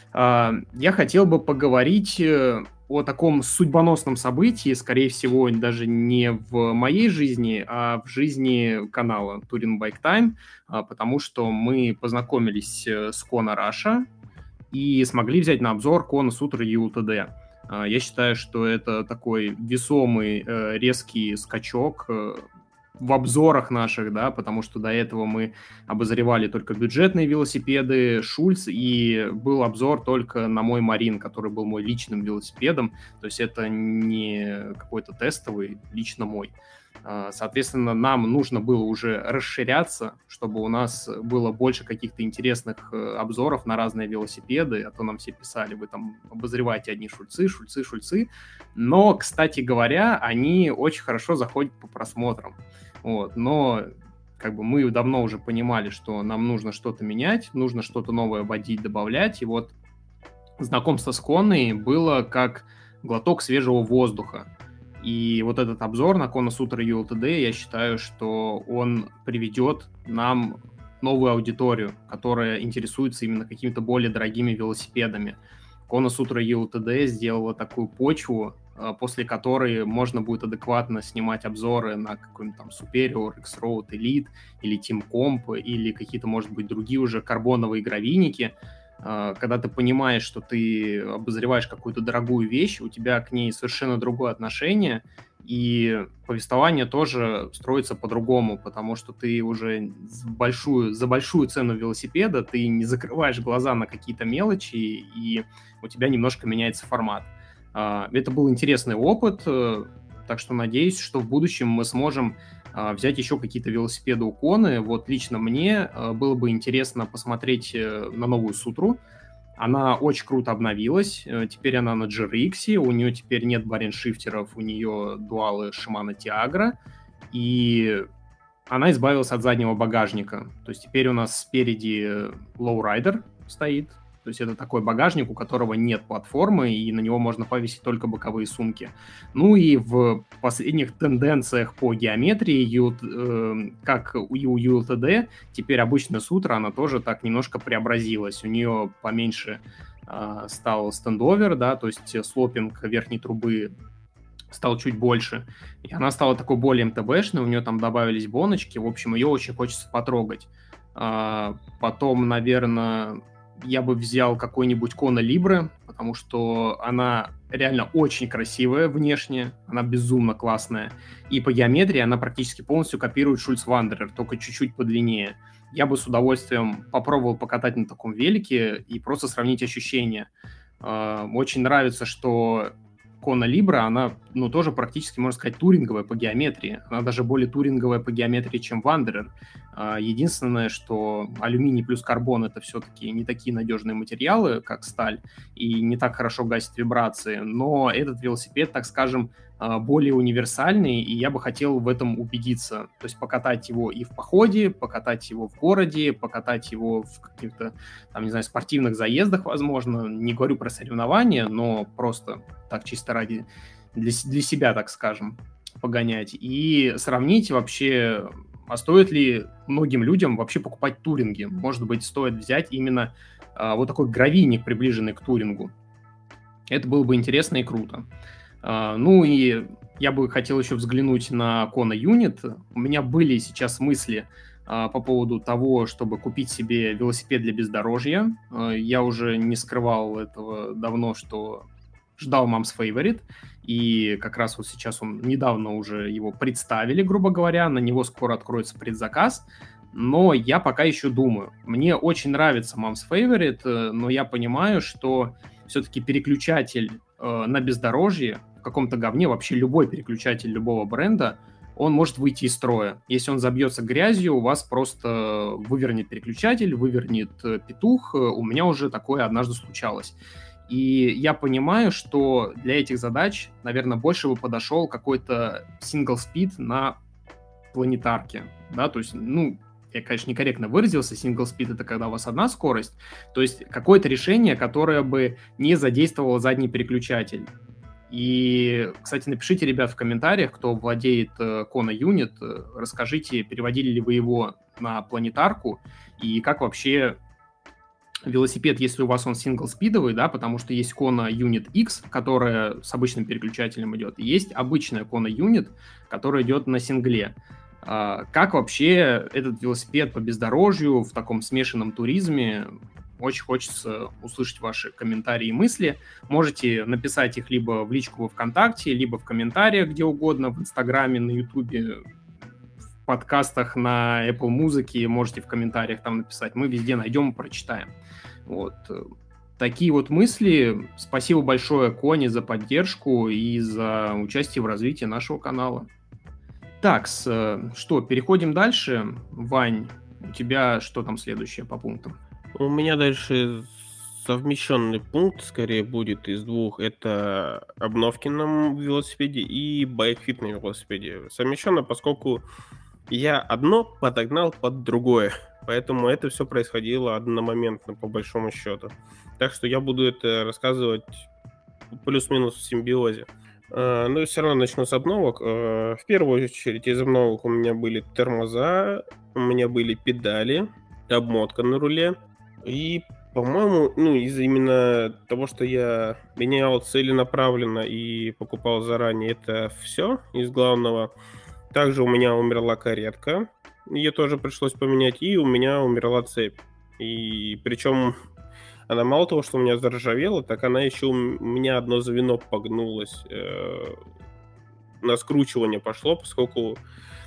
Я хотел бы поговорить о таком судьбоносном событии, скорее всего, даже не в моей жизни, а в жизни канала Touring Bike Time, потому что мы познакомились с Kona Russia и смогли взять на обзор Kona Sutra ю эл ти ди. Я считаю, что это такой весомый, резкий скачок в обзорах наших, да, потому что до этого мы обозревали только бюджетные велосипеды, Шульц, и был обзор только на мой Марин, который был мой личным велосипедом, то есть это не какой-то тестовый, лично мой. Соответственно, нам нужно было уже расширяться, чтобы у нас было больше каких-то интересных обзоров на разные велосипеды, а то нам все писали, вы там обозреваете одни Шульцы, Шульцы, Шульцы, но, кстати говоря, они очень хорошо заходят по просмотрам. Вот, но как бы мы давно уже понимали, что нам нужно что-то менять, нужно что-то новое вводить, добавлять, и вот знакомство с Коной было как глоток свежего воздуха. И вот этот обзор на Kona Sutra ю эл ти ди, я считаю, что он приведет нам новую аудиторию, которая интересуется именно какими-то более дорогими велосипедами. Kona Sutra ю эл ти ди сделала такую почву, после которой можно будет адекватно снимать обзоры на какой-нибудь там Superior, X-Road Elite или Team Comp, или какие-то, может быть, другие уже карбоновые гравийники. Когда ты понимаешь, что ты обозреваешь какую-то дорогую вещь, у тебя к ней совершенно другое отношение, и повествование тоже строится по-другому, потому что ты уже за большую, за большую цену велосипеда ты не закрываешь глаза на какие-то мелочи, и у тебя немножко меняется формат. Это был интересный опыт, так что надеюсь, что в будущем мы сможем взять еще какие-то велосипеды у Коны. Вот лично мне было бы интересно посмотреть на новую Сутру. Она очень круто обновилась, теперь она на джи ар икс, у нее теперь нет бареншифтеров, у нее дуалы Shimano Tiagra, и она избавилась от заднего багажника. То есть теперь у нас спереди лоурайдер стоит, то есть это такой багажник, у которого нет платформы, и на него можно повесить только боковые сумки. Ну и в последних тенденциях по геометрии, ю, э, как и у ю эл ти ди, теперь обычная сутра, она тоже так немножко преобразилась. У нее поменьше э, стал стендовер, да, то есть слопинг верхней трубы стал чуть больше, и она стала такой более эм тэ бэ-шной, у нее там добавились боночки, в общем, ее очень хочется потрогать. А, потом, наверное, я бы взял какой-нибудь Kona Libre, потому что она реально очень красивая внешне, она безумно классная, и по геометрии она практически полностью копирует Schultz Wanderer, только чуть-чуть подлиннее. Я бы с удовольствием попробовал покатать на таком велике и просто сравнить ощущения. А, очень нравится, что Kona Libre, она, ну, тоже практически, можно сказать, туринговая по геометрии. Она даже более туринговая по геометрии, чем Wanderer. Единственное, что алюминий плюс карбон — это все-таки не такие надежные материалы, как сталь, и не так хорошо гасит вибрации, но этот велосипед, так скажем, более универсальный, и я бы хотел в этом убедиться. То есть покатать его и в походе, покатать его в городе, покатать его в каких-то, там, не знаю, спортивных заездах, возможно. Не говорю про соревнования, но просто так чисто ради, для, для себя, так скажем, погонять. И сравнить вообще, а стоит ли многим людям вообще покупать туринги. Может быть, стоит взять именно а, вот такой гравийник, приближенный к турингу. Это было бы интересно и круто. Uh, ну и я бы хотел еще взглянуть на Kona Unit. У меня были сейчас мысли uh, по поводу того, чтобы купить себе велосипед для бездорожья. Uh, я уже не скрывал этого давно, что ждал Mom's Favorite. И как раз вот сейчас он недавно уже его представили, грубо говоря. На него скоро откроется предзаказ. Но я пока еще думаю. Мне очень нравится Mom's Favorite, но я понимаю, что все-таки переключатель э, на бездорожье в каком-то говне, вообще любой переключатель любого бренда, он может выйти из строя. Если он забьется грязью, у вас просто вывернет переключатель, вывернет э, петух. У меня уже такое однажды случалось. И я понимаю, что для этих задач, наверное, больше бы подошел какой-то single speed на планетарке. Да, то есть, ну, я, конечно, некорректно выразился, single speed — это когда у вас одна скорость, то есть какое-то решение, которое бы не задействовало задний переключатель. И, кстати, напишите, ребят, в комментариях, кто владеет Kona Unit, расскажите, переводили ли вы его на планетарку, и как вообще велосипед, если у вас он сингл-спидовый, да, потому что есть Kona Unit X, которая с обычным переключателем идет, и есть обычная Kona Unit, которая идет на сингле. Как вообще этот велосипед по бездорожью в таком смешанном туризме? Очень хочется услышать ваши комментарии и мысли. Можете написать их либо в личку во ВКонтакте, либо в комментариях где угодно, в Инстаграме, на Ютубе, в подкастах на Apple Music. Можете в комментариях там написать. Мы везде найдем и прочитаем. Вот. Такие вот мысли. Спасибо большое Коне за поддержку и за участие в развитии нашего канала. Так, что, переходим дальше. Вань, у тебя что там следующее по пунктам? У меня дальше совмещенный пункт, скорее, будет из двух. Это обновки на велосипеде и байкфит на велосипеде. Совмещенно, поскольку я одно подогнал под другое. Поэтому это все происходило одномоментно, по большому счету. Так что я буду это рассказывать плюс-минус в симбиозе. Uh, ну и все равно начну с обновок. Uh, в первую очередь из обновок у меня были тормоза, у меня были педали, обмотка на руле. И, по-моему, ну, из-за именно того, что я менял целенаправленно и покупал заранее, это все из главного. Также у меня умерла каретка, ее тоже пришлось поменять, и у меня умерла цепь. И причем она мало того, что у меня заржавела, так она еще у меня одно звено погнулось. Э, на скручивание пошло, поскольку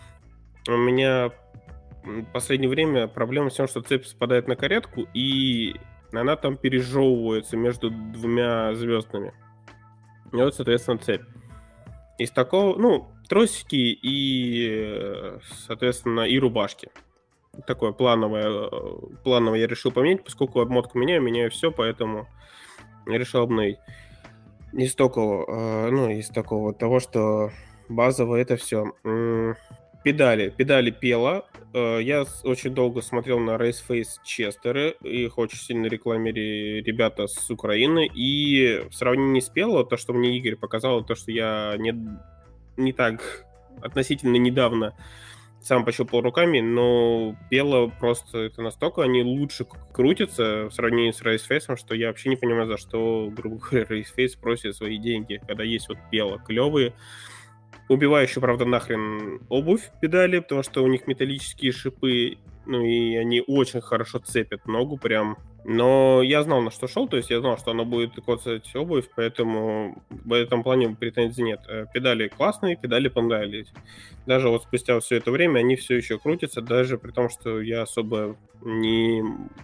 у меня в последнее время проблема с тем, что цепь спадает на каретку, и она там пережевывается между двумя звездами. И вот, соответственно, цепь. Из такого, ну, тросики и, соответственно, и рубашки. такое плановое, плановое я решил поменять, поскольку обмотку меняю, меняю все, поэтому решил обновить. Из такого, ну, из такого того, что базово это все. Педали. Педали Пела. Я очень долго смотрел на Raceface Честеры. Их очень сильно рекламировали ребята с Украины. И в сравнении с Пела, то, что мне Игорь показал, то, что я не, не так относительно недавно сам пощупал руками, но Пела просто это настолько, они лучше крутятся в сравнении с Raceface, что я вообще не понимаю, за что, грубо говоря, Raceface просит свои деньги, когда есть вот Пела клевые, убивающие, правда, нахрен обувь педали, потому что у них металлические шипы, ну и они очень хорошо цепят ногу прям. Но я знал, на что шел, то есть я знал, что оно будет коцать обувь, поэтому в этом плане претензий нет. Педали классные, педали понравились. Даже вот спустя все это время они все еще крутятся, даже при том, что я особо не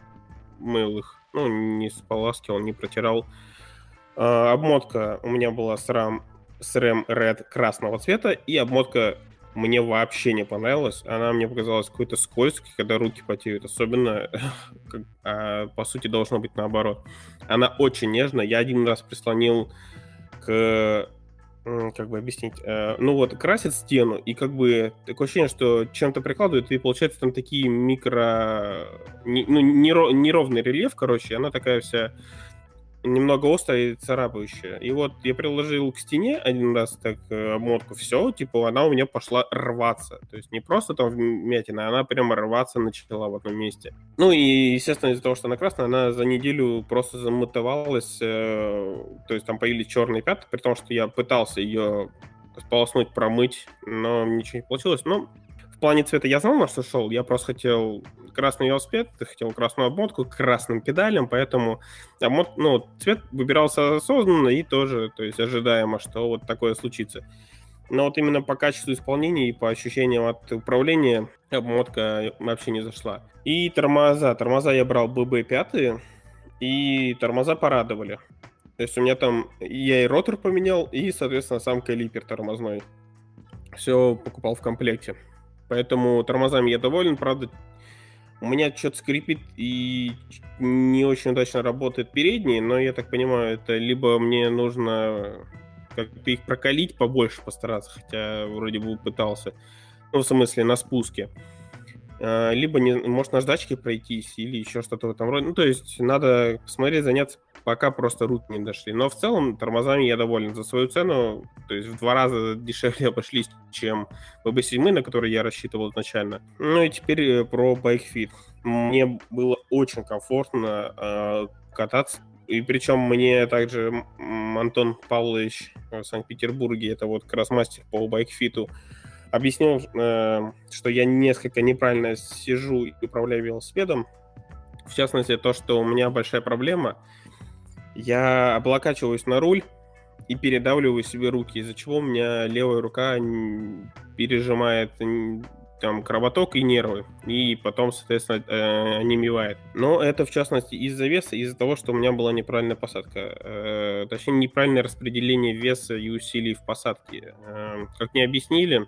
мыл их, ну, не споласкивал, не протирал. А, обмотка у меня была с RAM, с RAM Red красного цвета, и обмотка мне вообще не понравилась. Она мне показалась какой-то скользкой, когда руки потеют. Особенно, как, а, по сути, должно быть наоборот. Она очень нежная. Я один раз прислонил к... Как бы объяснить? А, ну вот, красит стену, и как бы такое ощущение, что чем-то прикладывают, и получается там такие микро... Не, ну, неровный рельеф, короче. Она такая вся... немного острая и царапающая. И вот я приложил к стене один раз так обмотку, все, типа она у меня пошла рваться. То есть не просто там вмятина, она прямо рваться начала в одном месте. Ну и, естественно, из-за того, что она красная, она за неделю просто замотовалась. Э, то есть там появились черные пятна, при том, что я пытался ее сполоснуть, промыть, но ничего не получилось. Но в плане цвета я знал, на что шел. Я просто хотел красный велосипед, хотел красную обмотку к красным педалям, поэтому обмот... ну, цвет выбирался осознанно и тоже, то есть ожидаемо, что вот такое случится. Но вот именно по качеству исполнения и по ощущениям от управления обмотка вообще не зашла. И тормоза. Тормоза я брал бэ бэ пять, и тормоза порадовали. То есть у меня там я и ротор поменял, и, соответственно, сам калипер тормозной. Все покупал в комплекте. Поэтому тормозами я доволен, правда, у меня что-то скрипит и не очень удачно работает передние, но я так понимаю, это либо мне нужно как-то их прокалить побольше, постараться, хотя вроде бы пытался, ну, в смысле, на спуске, либо, не, может, наждачкой пройтись или еще что-то в этом роде. Ну, то есть надо посмотреть, заняться, пока просто руки не дошли. Но в целом тормозами я доволен. За свою цену, то есть в два раза дешевле обошлись, чем бэ бэ семь, на который я рассчитывал изначально. Ну и теперь про BikeFit. Мне было очень комфортно э, кататься. И причем мне также Антон Павлович в Санкт-Петербурге, это вот как раз мастер по BikeFit, объяснил, э, что я несколько неправильно сижу и управляю велосипедом. В частности, то, что у меня большая проблема. Я облокачиваюсь на руль и передавливаю себе руки, из-за чего у меня левая рука пережимает там кровоток и нервы, и потом, соответственно, э, онемевает. Но это, в частности, из-за веса, из-за того, что у меня была неправильная посадка. Э, точнее, неправильное распределение веса и усилий в посадке. Э, как мне объяснили,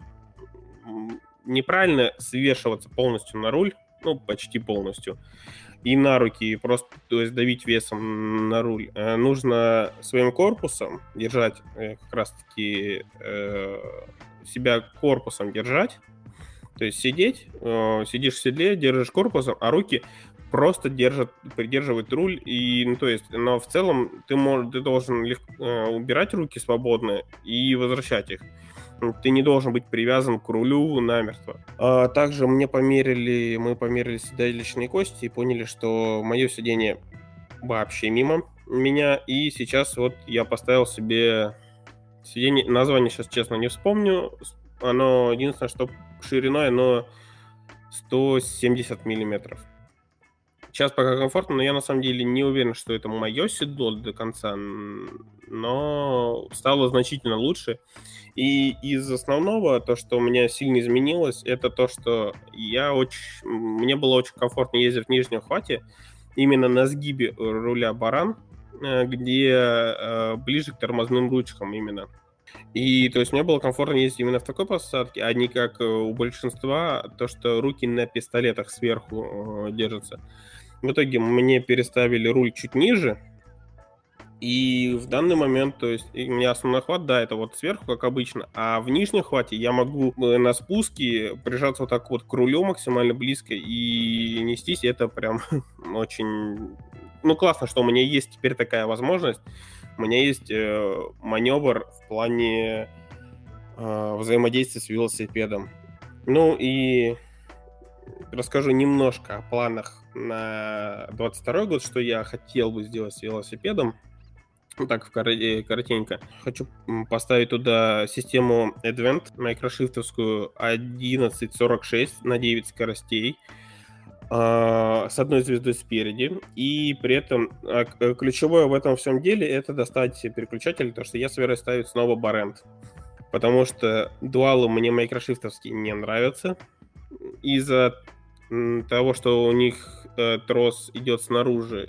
неправильно свешиваться полностью на руль, ну, почти полностью, и на руки, просто, то есть давить весом на руль. Э, нужно своим корпусом держать, э, как раз-таки э, себя корпусом держать, то есть сидеть, э, сидишь в седле, держишь корпусом, а руки просто держат, придерживают руль, и, ну, то есть, но в целом ты, можешь, ты должен легко, э, убирать руки свободно и возвращать их. Ты не должен быть привязан к рулю намертво. А также мне померили, мы померили седалищные кости и поняли, что мое сидение вообще мимо меня. И сейчас вот я поставил себе сиденье, название сейчас, честно, не вспомню. Оно, единственное, что шириной, оно сто семьдесят миллиметров. Сейчас пока комфортно, но я на самом деле не уверен, что это мое седло до конца, но стало значительно лучше. И из основного, то, что у меня сильно изменилось, это то, что я очень, мне было очень комфортно ездить в нижнем хвате, именно на сгибе руля баран, где ближе к тормозным ручкам именно. И то есть мне было комфортно ездить именно в такой посадке, а не как у большинства, то, что руки на пистолетах сверху держатся. В итоге мне переставили руль чуть ниже, и в данный момент, то есть у меня основной хват, да, это вот сверху, как обычно, а в нижнем хвате я могу на спуске прижаться вот так вот к рулю максимально близко и нестись, это прям очень... Ну, классно, что у меня есть теперь такая возможность. У меня есть э, маневр в плане э, взаимодействия с велосипедом. Ну и расскажу немножко о планах на двадцать второй год, что я хотел бы сделать с велосипедом. Ну так, коротенько. Хочу поставить туда систему Advent микрошифтовскую одиннадцать сорок шесть на девять скоростей с одной звездой спереди, и при этом ключевое в этом всем деле это достать переключатель, потому что я собираюсь ставить снова Барент, потому что дуалы мне микрошифтовские не нравятся из-за того, что у них трос идет снаружи.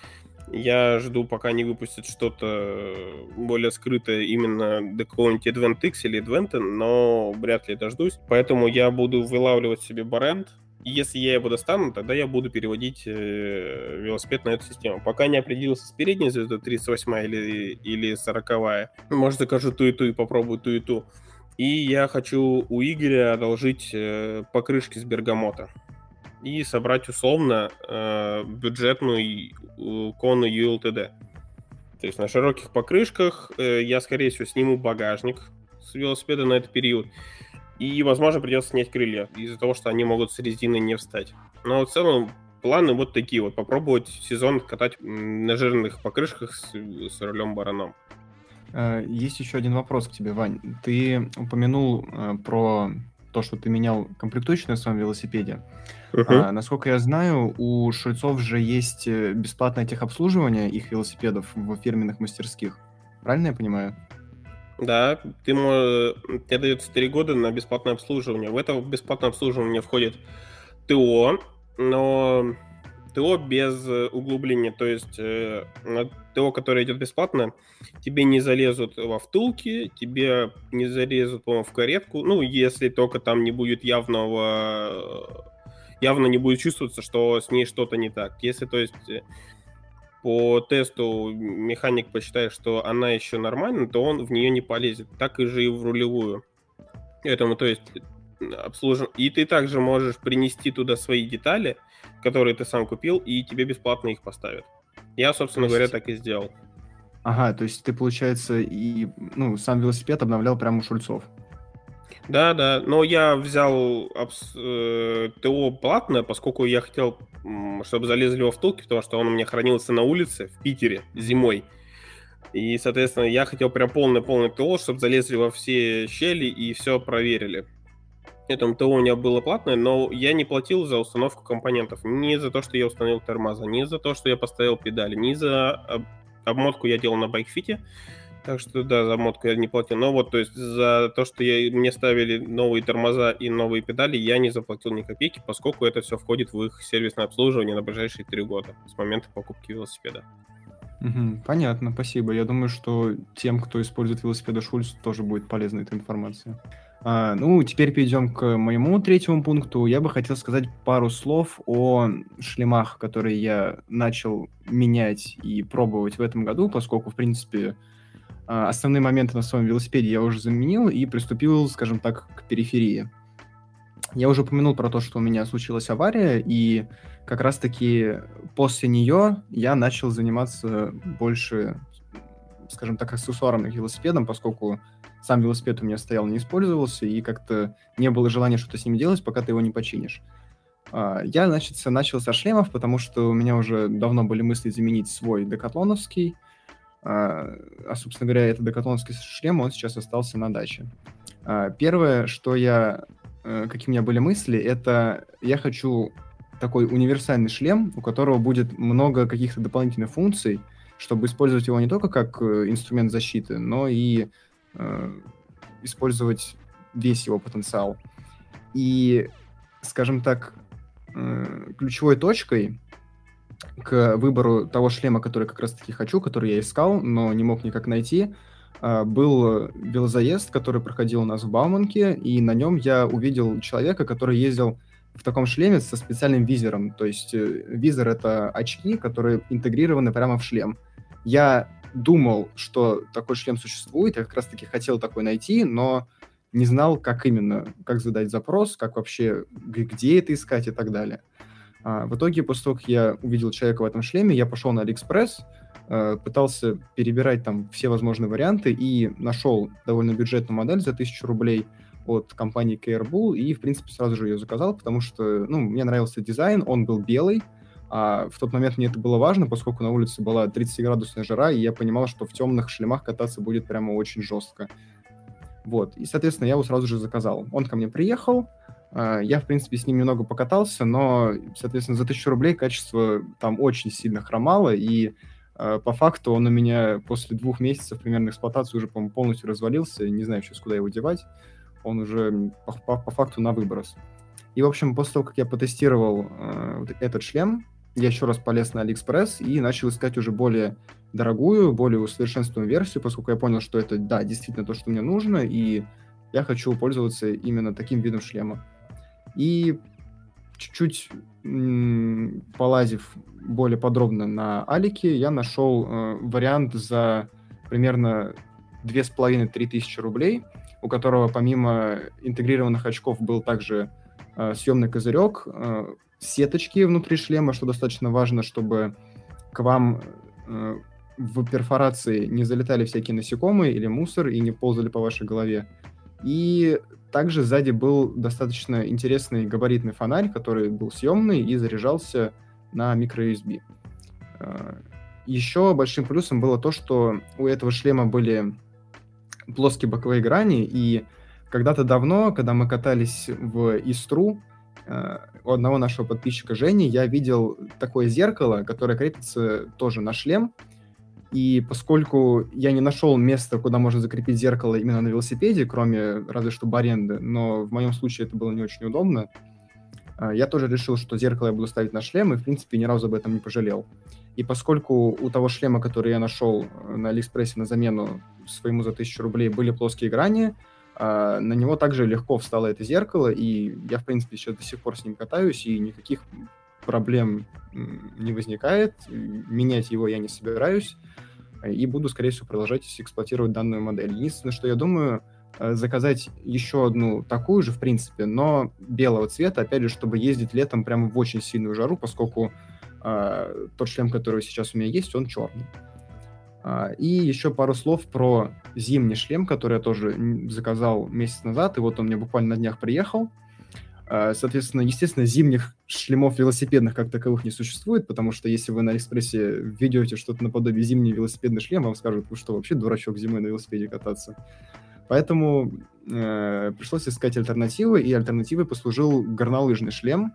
Я жду, пока не выпустят что-то более скрытое именно до какого-нибудь Advent X или Advent, но вряд ли дождусь. Поэтому я буду вылавливать себе Барент. Если я его достану, тогда я буду переводить э, велосипед на эту систему. Пока не определился с передней звездой тридцать восьмая или, или сороковая. Может, закажу ту и ту и попробую ту и ту. И я хочу у Игоря одолжить э, покрышки с бергамота. И собрать условно э, бюджетную Kona ю эл ти ди. То есть на широких покрышках э, я, скорее всего, сниму багажник с велосипеда на этот период. И, возможно, придется снять крылья из-за того, что они могут с резины не встать. Но в целом планы вот такие вот. Попробовать сезон катать на жирных покрышках с, с рулем бараном. Есть еще один вопрос к тебе, Вань. Ты упомянул э, про то, что ты менял комплектующие на своем велосипеде. Uh-huh. А, насколько я знаю, у Шульцов же есть бесплатное техобслуживание их велосипедов в фирменных мастерских. Правильно я понимаю? Да, ты можешь, тебе дается три года на бесплатное обслуживание. В это бесплатное обслуживание входит ТО, но ТО без углубления. То есть э, ТО, которое идет бесплатно, тебе не залезут во втулки, тебе не залезут, по-моему, в каретку. Ну, если только там не будет явного... явно не будет чувствоваться, что с ней что-то не так. Если, то есть... по тесту механик посчитает, что она еще нормальна, то он в нее не полезет. Так и же и в рулевую. Поэтому, то есть, обслужив... И ты также можешь принести туда свои детали, которые ты сам купил, и тебе бесплатно их поставят. Я, собственно есть... говоря, так и сделал. Ага, то есть ты, получается, и ну, сам велосипед обновлял прямо у Шульцов. Да, да, но я взял абс... э, ТО платное, поскольку я хотел, чтобы залезли во втулки, потому что он у меня хранился на улице в Питере зимой. И, соответственно, я хотел прям полное-полное ТО, чтобы залезли во все щели и все проверили. Поэтому ТО у меня было платное, но я не платил за установку компонентов. Ни за то, что я установил тормоза, ни за то, что я поставил педали, ни за об... обмотку я делал на байкфите. Так что, да, за обмотку я не платил. Но вот, то есть, за то, что я, мне ставили новые тормоза и новые педали, я не заплатил ни копейки, поскольку это все входит в их сервисное обслуживание на ближайшие три года с момента покупки велосипеда. Угу, понятно, спасибо. Я думаю, что тем, кто использует велосипеды Шульц, тоже будет полезна эта информация. А, ну, теперь перейдем к моему третьему пункту. Я бы хотел сказать пару слов о шлемах, которые я начал менять и пробовать в этом году, поскольку, в принципе, основные моменты на своем велосипеде я уже заменил и приступил, скажем так, к периферии. Я уже упомянул про то, что у меня случилась авария, и как раз-таки после нее я начал заниматься больше, скажем так, аксессуаром к велосипедам, поскольку сам велосипед у меня стоял, не использовался, и как-то не было желания что-то с ним делать, пока ты его не починишь. Я, значит, начал со шлемов, потому что у меня уже давно были мысли заменить свой декатлоновский, а, собственно говоря, этот декатлоновский шлем, он сейчас остался на даче. Первое, что я... Какие у меня были мысли, это я хочу такой универсальный шлем, у которого будет много каких-то дополнительных функций, чтобы использовать его не только как инструмент защиты, но и э, использовать весь его потенциал. И, скажем так, э, ключевой точкой к выбору того шлема, который как раз-таки хочу, который я искал, но не мог никак найти, а, был велозаезд, который проходил у нас в Бауманке, и на нем я увидел человека, который ездил в таком шлеме со специальным визором. То есть э, визор — это очки, которые интегрированы прямо в шлем. Я думал, что такой шлем существует, я как раз-таки хотел такой найти, но не знал, как именно, как задать запрос, как вообще, г- где это искать и так далее. А, в итоге, после того, как я увидел человека в этом шлеме, я пошел на Алиэкспресс, э, пытался перебирать там все возможные варианты и нашел довольно бюджетную модель за тысячу рублей от компании Carebull, и, в принципе, сразу же ее заказал, потому что, ну, мне нравился дизайн, он был белый, а в тот момент мне это было важно, поскольку на улице была тридцатиградусная жара, и я понимал, что в темных шлемах кататься будет прямо очень жестко. Вот, и, соответственно, я его сразу же заказал. Он ко мне приехал, а, я, в принципе, с ним немного покатался, но, соответственно, за тысячу рублей качество там очень сильно хромало, и а, по факту он у меня после двух месяцев примерно эксплуатации уже, по-моему, полностью развалился, не знаю сейчас, куда его девать. Он уже по, по- по факту на выброс. И, в общем, после того, как я потестировал э, вот этот шлем, я еще раз полез на Алиэкспресс и начал искать уже более дорогую, более усовершенствованную версию, поскольку я понял, что это, да, действительно то, что мне нужно, и я хочу пользоваться именно таким видом шлема. И чуть-чуть м, полазив более подробно на Алике, я нашел э, вариант за примерно две с половиной-три тысячи рублей, у которого помимо интегрированных очков был также э, съемный козырек, э, сеточки внутри шлема, что достаточно важно, чтобы к вам э, в перфорации не залетали всякие насекомые или мусор и не ползали по вашей голове. И также сзади был достаточно интересный габаритный фонарь, который был съемный и заряжался на микро-ю эс би. Э, Еще большим плюсом было то, что у этого шлема были плоские боковые грани, и когда-то давно, когда мы катались в Истру, э, у одного нашего подписчика Жени, я видел такое зеркало, которое крепится тоже на шлем, и поскольку я не нашел места, куда можно закрепить зеркало именно на велосипеде, кроме разве что баренды, но в моем случае это было не очень удобно, э, я тоже решил, что зеркало я буду ставить на шлем, и, в принципе, ни разу об этом не пожалел. И поскольку у того шлема, который я нашел на Алиэкспрессе на замену своему за тысячу рублей, были плоские грани, а, на него также легко встало это зеркало, и я, в принципе, сейчас до сих пор с ним катаюсь, и никаких проблем м, не возникает. Менять его я не собираюсь, и буду, скорее всего, продолжать эксплуатировать данную модель. Единственное, что я думаю, э, заказать еще одну такую же, в принципе, но белого цвета, опять же, чтобы ездить летом прямо в очень сильную жару, поскольку Uh, тот шлем, который сейчас у меня есть, он черный. Uh, и еще пару слов про зимний шлем, который я тоже заказал месяц назад, и вот он мне буквально на днях приехал. Uh, соответственно, естественно, зимних шлемов велосипедных как таковых не существует, потому что если вы на Алиэкспрессе введете что-то наподобие зимний велосипедный шлем, вам скажут, вы что, вообще дурачок зимой на велосипеде кататься? Поэтому uh, пришлось искать альтернативы, и альтернативой послужил горнолыжный шлем.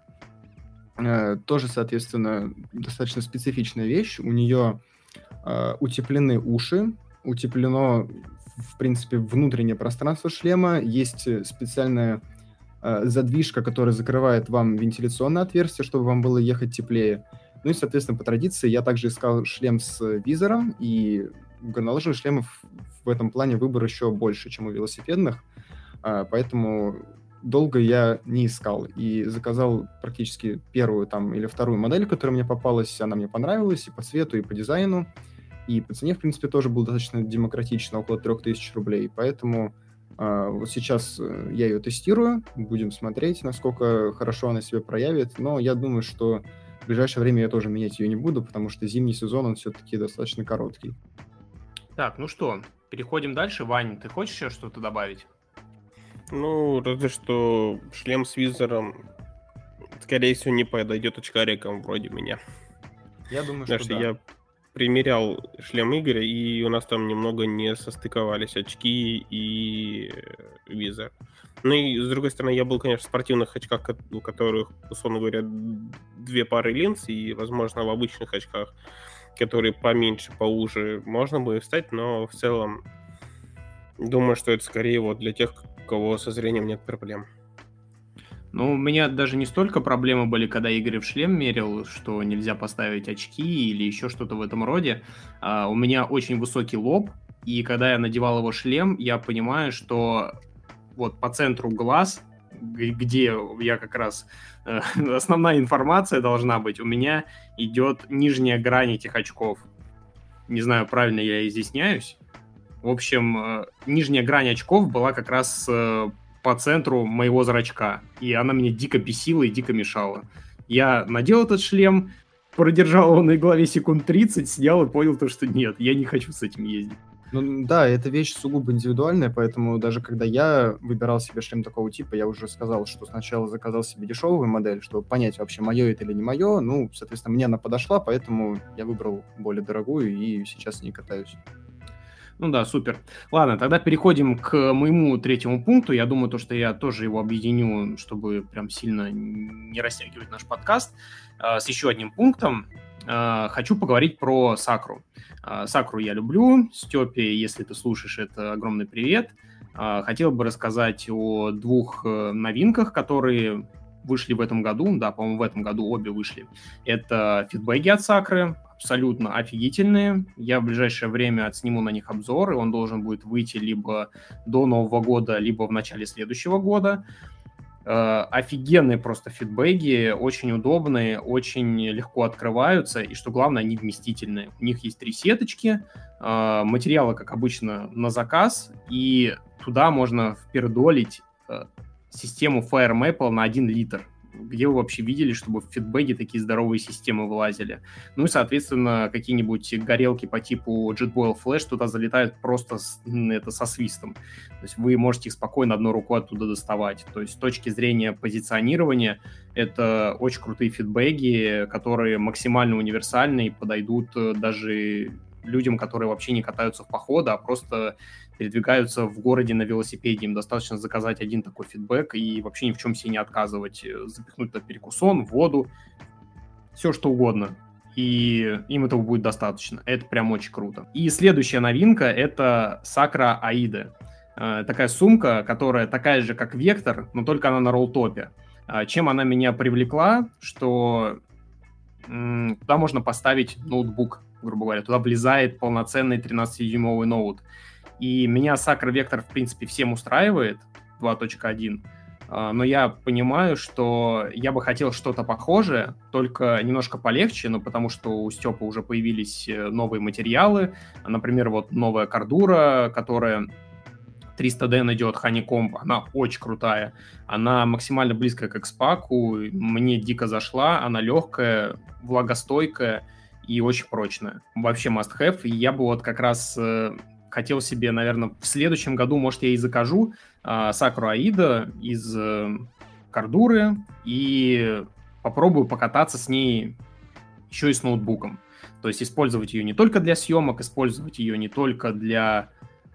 Uh, тоже, соответственно, достаточно специфичная вещь. У нее uh, утеплены уши, утеплено, в принципе, внутреннее пространство шлема, есть специальная uh, задвижка, которая закрывает вам вентиляционное отверстие, чтобы вам было ехать теплее. Ну и, соответственно, по традиции я также искал шлем с визором, и горнолыжных шлемов в этом плане выбор еще больше, чем у велосипедных, uh, поэтому долго я не искал и заказал практически первую там или вторую модель, которая мне попалась, она мне понравилась и по цвету, и по дизайну, и по цене, в принципе, тоже был достаточно демократично, около трех тысяч рублей, поэтому э, вот сейчас я ее тестирую, будем смотреть, насколько хорошо она себя проявит, но я думаю, что в ближайшее время я тоже менять ее не буду, потому что зимний сезон, он все-таки достаточно короткий. Так, ну что, переходим дальше. Вань, ты хочешь еще что-то добавить? Ну, разве что шлем с визором, скорее всего, не подойдет очкарикам вроде меня. Я думаю, Потому что, что да. я примерял шлем Игоря, и у нас там немного не состыковались очки и визор. Ну и, с другой стороны, я был, конечно, в спортивных очках, у которых, условно говоря, две пары линз, и, возможно, в обычных очках, которые поменьше, поуже, можно бы встать, но в целом думаю, что это скорее вот для тех, у кого со зрением нет проблем. Ну, у меня даже не столько проблемы были, когда Игорь в шлем мерил, что нельзя поставить очки или еще что-то в этом роде. А, у меня очень высокий лоб, и когда я надевал его шлем, я понимаю, что вот по центру глаз, где я как раз... Э, основная информация должна быть, у меня идет нижняя грань этих очков. Не знаю, правильно я изъясняюсь. В общем, э, нижняя грань очков была как раз э, по центру моего зрачка, и она меня дико бесила и дико мешала. Я надел этот шлем, продержал его на голове секунд тридцать, снял и понял то, что нет, я не хочу с этим ездить. Ну да, эта вещь сугубо индивидуальная, поэтому даже когда я выбирал себе шлем такого типа, я уже сказал, что сначала заказал себе дешевую модель, чтобы понять вообще, мое это или не мое. Ну, соответственно, мне она подошла, поэтому я выбрал более дорогую и сейчас с ней катаюсь. Ну да, супер. Ладно, тогда переходим к моему третьему пункту. Я думаю, то, что я тоже его объединю, чтобы прям сильно не растягивать наш подкаст, с еще одним пунктом. Хочу поговорить про Сакру. Сакру я люблю. Степе, если ты слушаешь, это огромный привет. Хотел бы рассказать о двух новинках, которые вышли в этом году. Да, по-моему, в этом году обе вышли. Это фидбэги от Сакры. Абсолютно офигительные. Я в ближайшее время отсниму на них обзор, и он должен будет выйти либо до Нового года, либо в начале следующего года. Э, офигенные просто фидбэги, очень удобные, очень легко открываются, и что главное, они вместительные. У них есть три сеточки, э, материалы, как обычно, на заказ, и туда можно впердолить э, систему FireMaple на один литр. Где вы вообще видели, чтобы в фидбэге такие здоровые системы вылазили? Ну и, соответственно, какие-нибудь горелки по типу JetBoil Flash туда залетают просто с, это, со свистом. То есть вы можете их спокойно одной рукой оттуда доставать. То есть с точки зрения позиционирования это очень крутые фидбэги, которые максимально универсальны и подойдут даже людям, которые вообще не катаются в походы, а просто передвигаются в городе на велосипеде. Им достаточно заказать один такой фидбэк и вообще ни в чем себе не отказывать. Запихнуть на перекусон, воду, все что угодно. И им этого будет достаточно. Это прям очень круто. И следующая новинка — это Sacra AIDA. Такая сумка, которая такая же, как Vector, но только она на роллтопе. Чем она меня привлекла, что м- туда можно поставить ноутбук, грубо говоря. Туда влезает полноценный тринадцатидюймовый ноут. И меня Sacra Vector, в принципе, всем устраивает, два точка один, но я понимаю, что я бы хотел что-то похожее, только немножко полегче, ну, потому что у Степы уже появились новые материалы, например, вот новая Cordura, которая триста дэн идет, Honeycomb, она очень крутая, она максимально близкая к X-Pack, мне дико зашла, она легкая, влагостойкая и очень прочная. Вообще must have, и я бы вот как раз... хотел себе, наверное, в следующем году, может, я и закажу э, Sacra AIDA из э, Cordura и попробую покататься с ней еще и с ноутбуком. То есть использовать ее не только для съемок, использовать ее не только для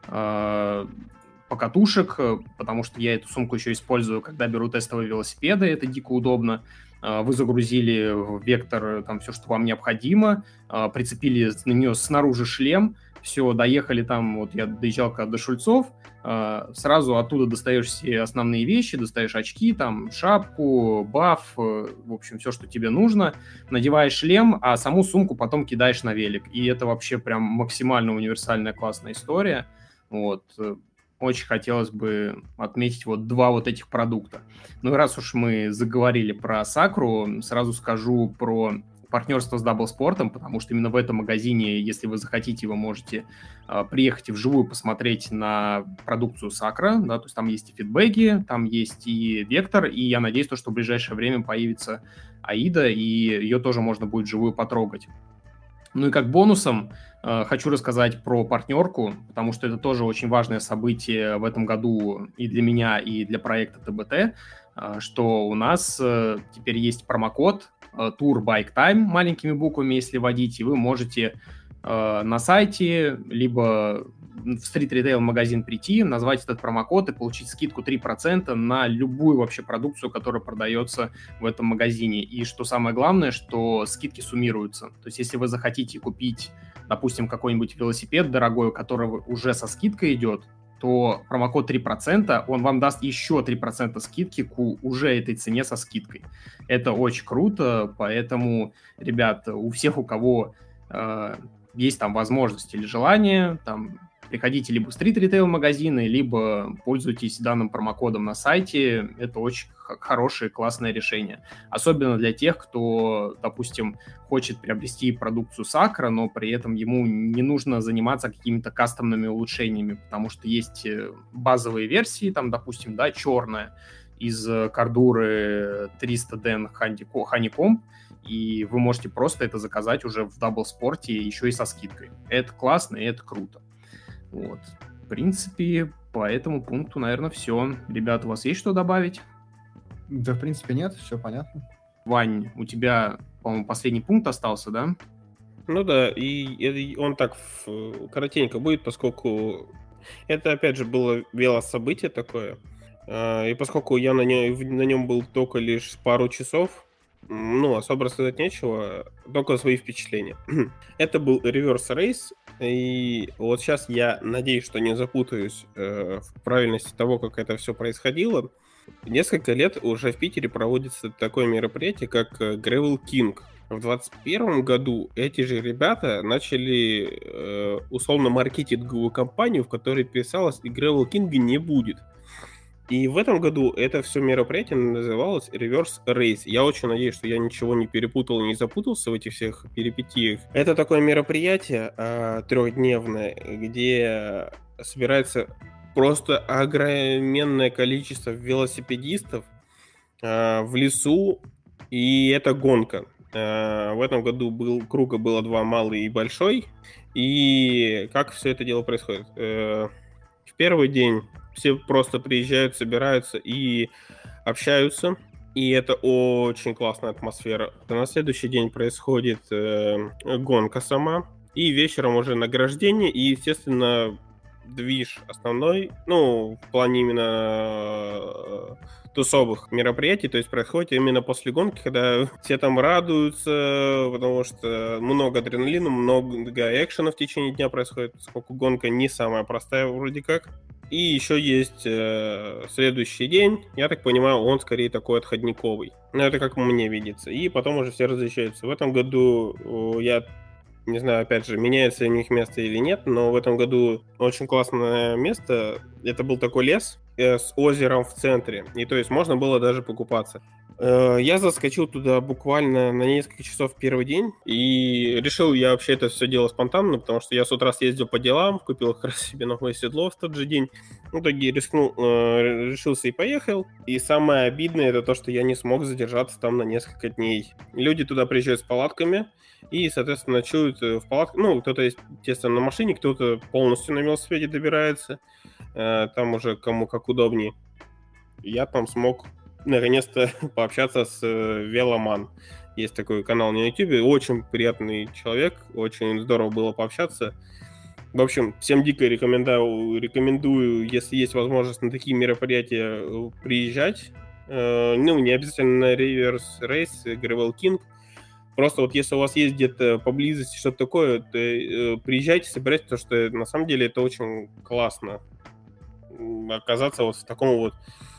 э, покатушек, потому что я эту сумку еще использую, когда беру тестовые велосипеды, это дико удобно. Вы загрузили в Vector там все, что вам необходимо, прицепили на нее снаружи шлем, все, доехали там, вот я доезжал когда до Шульцов, сразу оттуда достаешь все основные вещи, достаешь очки, там, шапку, баф, в общем, все, что тебе нужно, надеваешь шлем, а саму сумку потом кидаешь на велик. И это вообще прям максимально универсальная классная история. Вот. Очень хотелось бы отметить вот два вот этих продукта. Ну и раз уж мы заговорили про Сакру, сразу скажу про партнерство с Даблспортом, потому что именно в этом магазине, если вы захотите, вы можете э, приехать и вживую посмотреть на продукцию Sacra, да, то есть там есть и фидбэги, там есть и Вектор, и я надеюсь, что в ближайшее время появится AIDA, и ее тоже можно будет вживую потрогать. Ну и как бонусом э, хочу рассказать про партнерку, потому что это тоже очень важное событие в этом году и для меня, и для проекта ТБТ, э, что у нас э, теперь есть промокод Tour Bike Time маленькими буквами, если вводить, и вы можете э, на сайте, либо в стрит-ритейл-магазин прийти, назвать этот промокод и получить скидку три процента на любую вообще продукцию, которая продается в этом магазине. И что самое главное, что скидки суммируются. То есть если вы захотите купить, допустим, какой-нибудь велосипед дорогой, у которого уже со скидкой идет, то промокод три процента, он вам даст еще три процента скидки к уже этой цене со скидкой. Это очень круто, поэтому, ребят, у всех, у кого э, есть там возможность или желание, там, Приходите либо в стрит-ритейл-магазины, либо пользуйтесь данным промокодом на сайте. Это очень х- хорошее, классное решение. Особенно для тех, кто, допустим, хочет приобрести продукцию Sacro, но при этом ему не нужно заниматься какими-то кастомными улучшениями, потому что есть базовые версии, там, допустим, да, черная, из кордуры триста ден Honeycomb, и вы можете просто это заказать уже в даблспорте, еще и со скидкой. Это классно и это круто. Вот. В принципе, по этому пункту, наверное, все. Ребята, у вас есть что добавить? Да, в принципе, нет, все понятно. Вань, у тебя, по-моему, последний пункт остался, да? Ну да, и, и он так в, коротенько будет, поскольку это, опять же, было велособытие такое. И поскольку я на нем, на нем был только лишь пару часов, ну, особо рассказать нечего, только свои впечатления. Это был реверс рейс, и вот сейчас я надеюсь, что не запутаюсь э, в правильности того, как это все происходило. Несколько лет уже в Питере проводится такое мероприятие, как Gravel King. В двадцать первом году эти же ребята начали э, условно-маркетинговую кампанию, в которой писалось «И Gravel King не будет». И в этом году это все мероприятие называлось Reverse Race. Я очень надеюсь, что я ничего не перепутал и не запутался в этих всех перипетиях. Это такое мероприятие э, трехдневное, где собирается просто огроменное количество велосипедистов э, в лесу, и это гонка. Э, в этом году был, круга было два, малый и большой. И как все это дело происходит? Э, в первый день все просто приезжают, собираются и общаются. И это очень классная атмосфера. На следующий день происходит э, гонка сама. И вечером уже награждение. И, естественно, движ основной. Ну, в плане именно э, тусовых мероприятий. То есть происходит именно после гонки, когда все там радуются, потому что много адреналина, много экшена в течение дня происходит. Поскольку гонка не самая простая вроде как. И еще есть э, следующий день, я так понимаю, он скорее такой отходниковый. Ну, это как мне видится. И потом уже все разъезжаются. В этом году э, я не знаю, опять же, меняется ли у них место или нет, но в этом году очень классное место. Это был такой лес э, с озером в центре. И то есть можно было даже покупаться. Э, я заскочил туда буквально на несколько часов в первый день. И решил я вообще это все дело спонтанно, потому что я с утра съездил по делам, купил как раз себе новое седло в тот же день. В итоге рискнул, э, решился и поехал. И самое обидное это то, что я не смог задержаться там на несколько дней. Люди туда приезжают с палатками. И, соответственно, ночуют в палатках. Ну, кто-то, естественно, на машине, кто-то полностью на велосипеде добирается. Там уже кому как удобнее. Я там смог наконец-то пообщаться с Веломан. Есть такой канал на YouTube. Очень приятный человек. Очень здорово было пообщаться. В общем, всем дико рекомендую, рекомендую, если есть возможность на такие мероприятия приезжать. Ну, не обязательно на Reverse Race, Gravel King. Просто вот если у вас есть где-то поблизости что-то такое, то э, приезжайте, собирайте, потому что на самом деле это очень классно. Оказаться вот в таком вот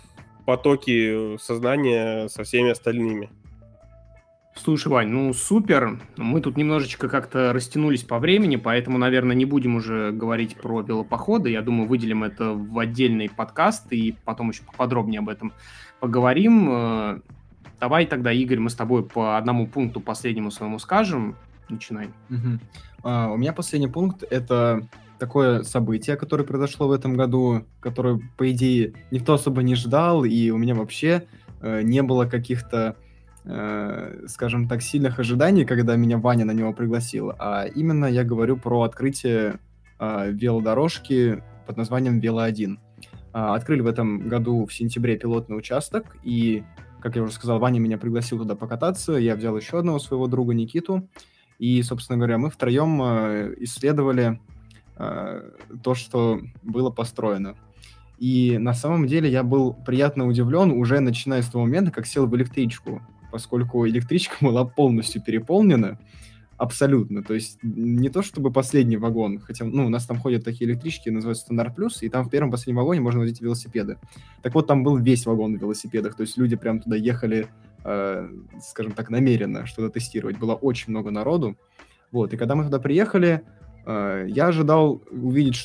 потоке сознания со всеми остальными. Слушай, Вань, ну супер. Мы тут немножечко как-то растянулись по времени, поэтому, наверное, не будем уже говорить про велопоходы. Я думаю, выделим это в отдельный подкаст и потом еще поподробнее об этом поговорим. Давай тогда, Игорь, мы с тобой по одному пункту последнему своему скажем. Начинай. Угу. А, у меня последний пункт — это такое событие, которое произошло в этом году, которое, по идее, никто особо не ждал, и у меня вообще э, не было каких-то, э, скажем так, сильных ожиданий, когда меня Ваня на него пригласил. А именно я говорю про открытие э, велодорожки под названием Вело один. А, открыли в этом году в сентябре пилотный участок, и как я уже сказал, Ваня меня пригласил туда покататься, я взял еще одного своего друга Никиту, и, собственно говоря, мы втроем э, исследовали э, то, что было построено. И на самом деле я был приятно удивлен уже начиная с того момента, как сел в электричку, поскольку электричка была полностью переполнена, абсолютно. То есть не то чтобы последний вагон, хотя ну, у нас там ходят такие электрички, называются Стандарт Плюс, и там в первом последнем вагоне можно возить велосипеды. Так вот, там был весь вагон на велосипедах, то есть люди прям туда ехали, э, скажем так, намеренно что-то тестировать. Было очень много народу. Вот, и когда мы туда приехали, э, я ожидал увидеть что?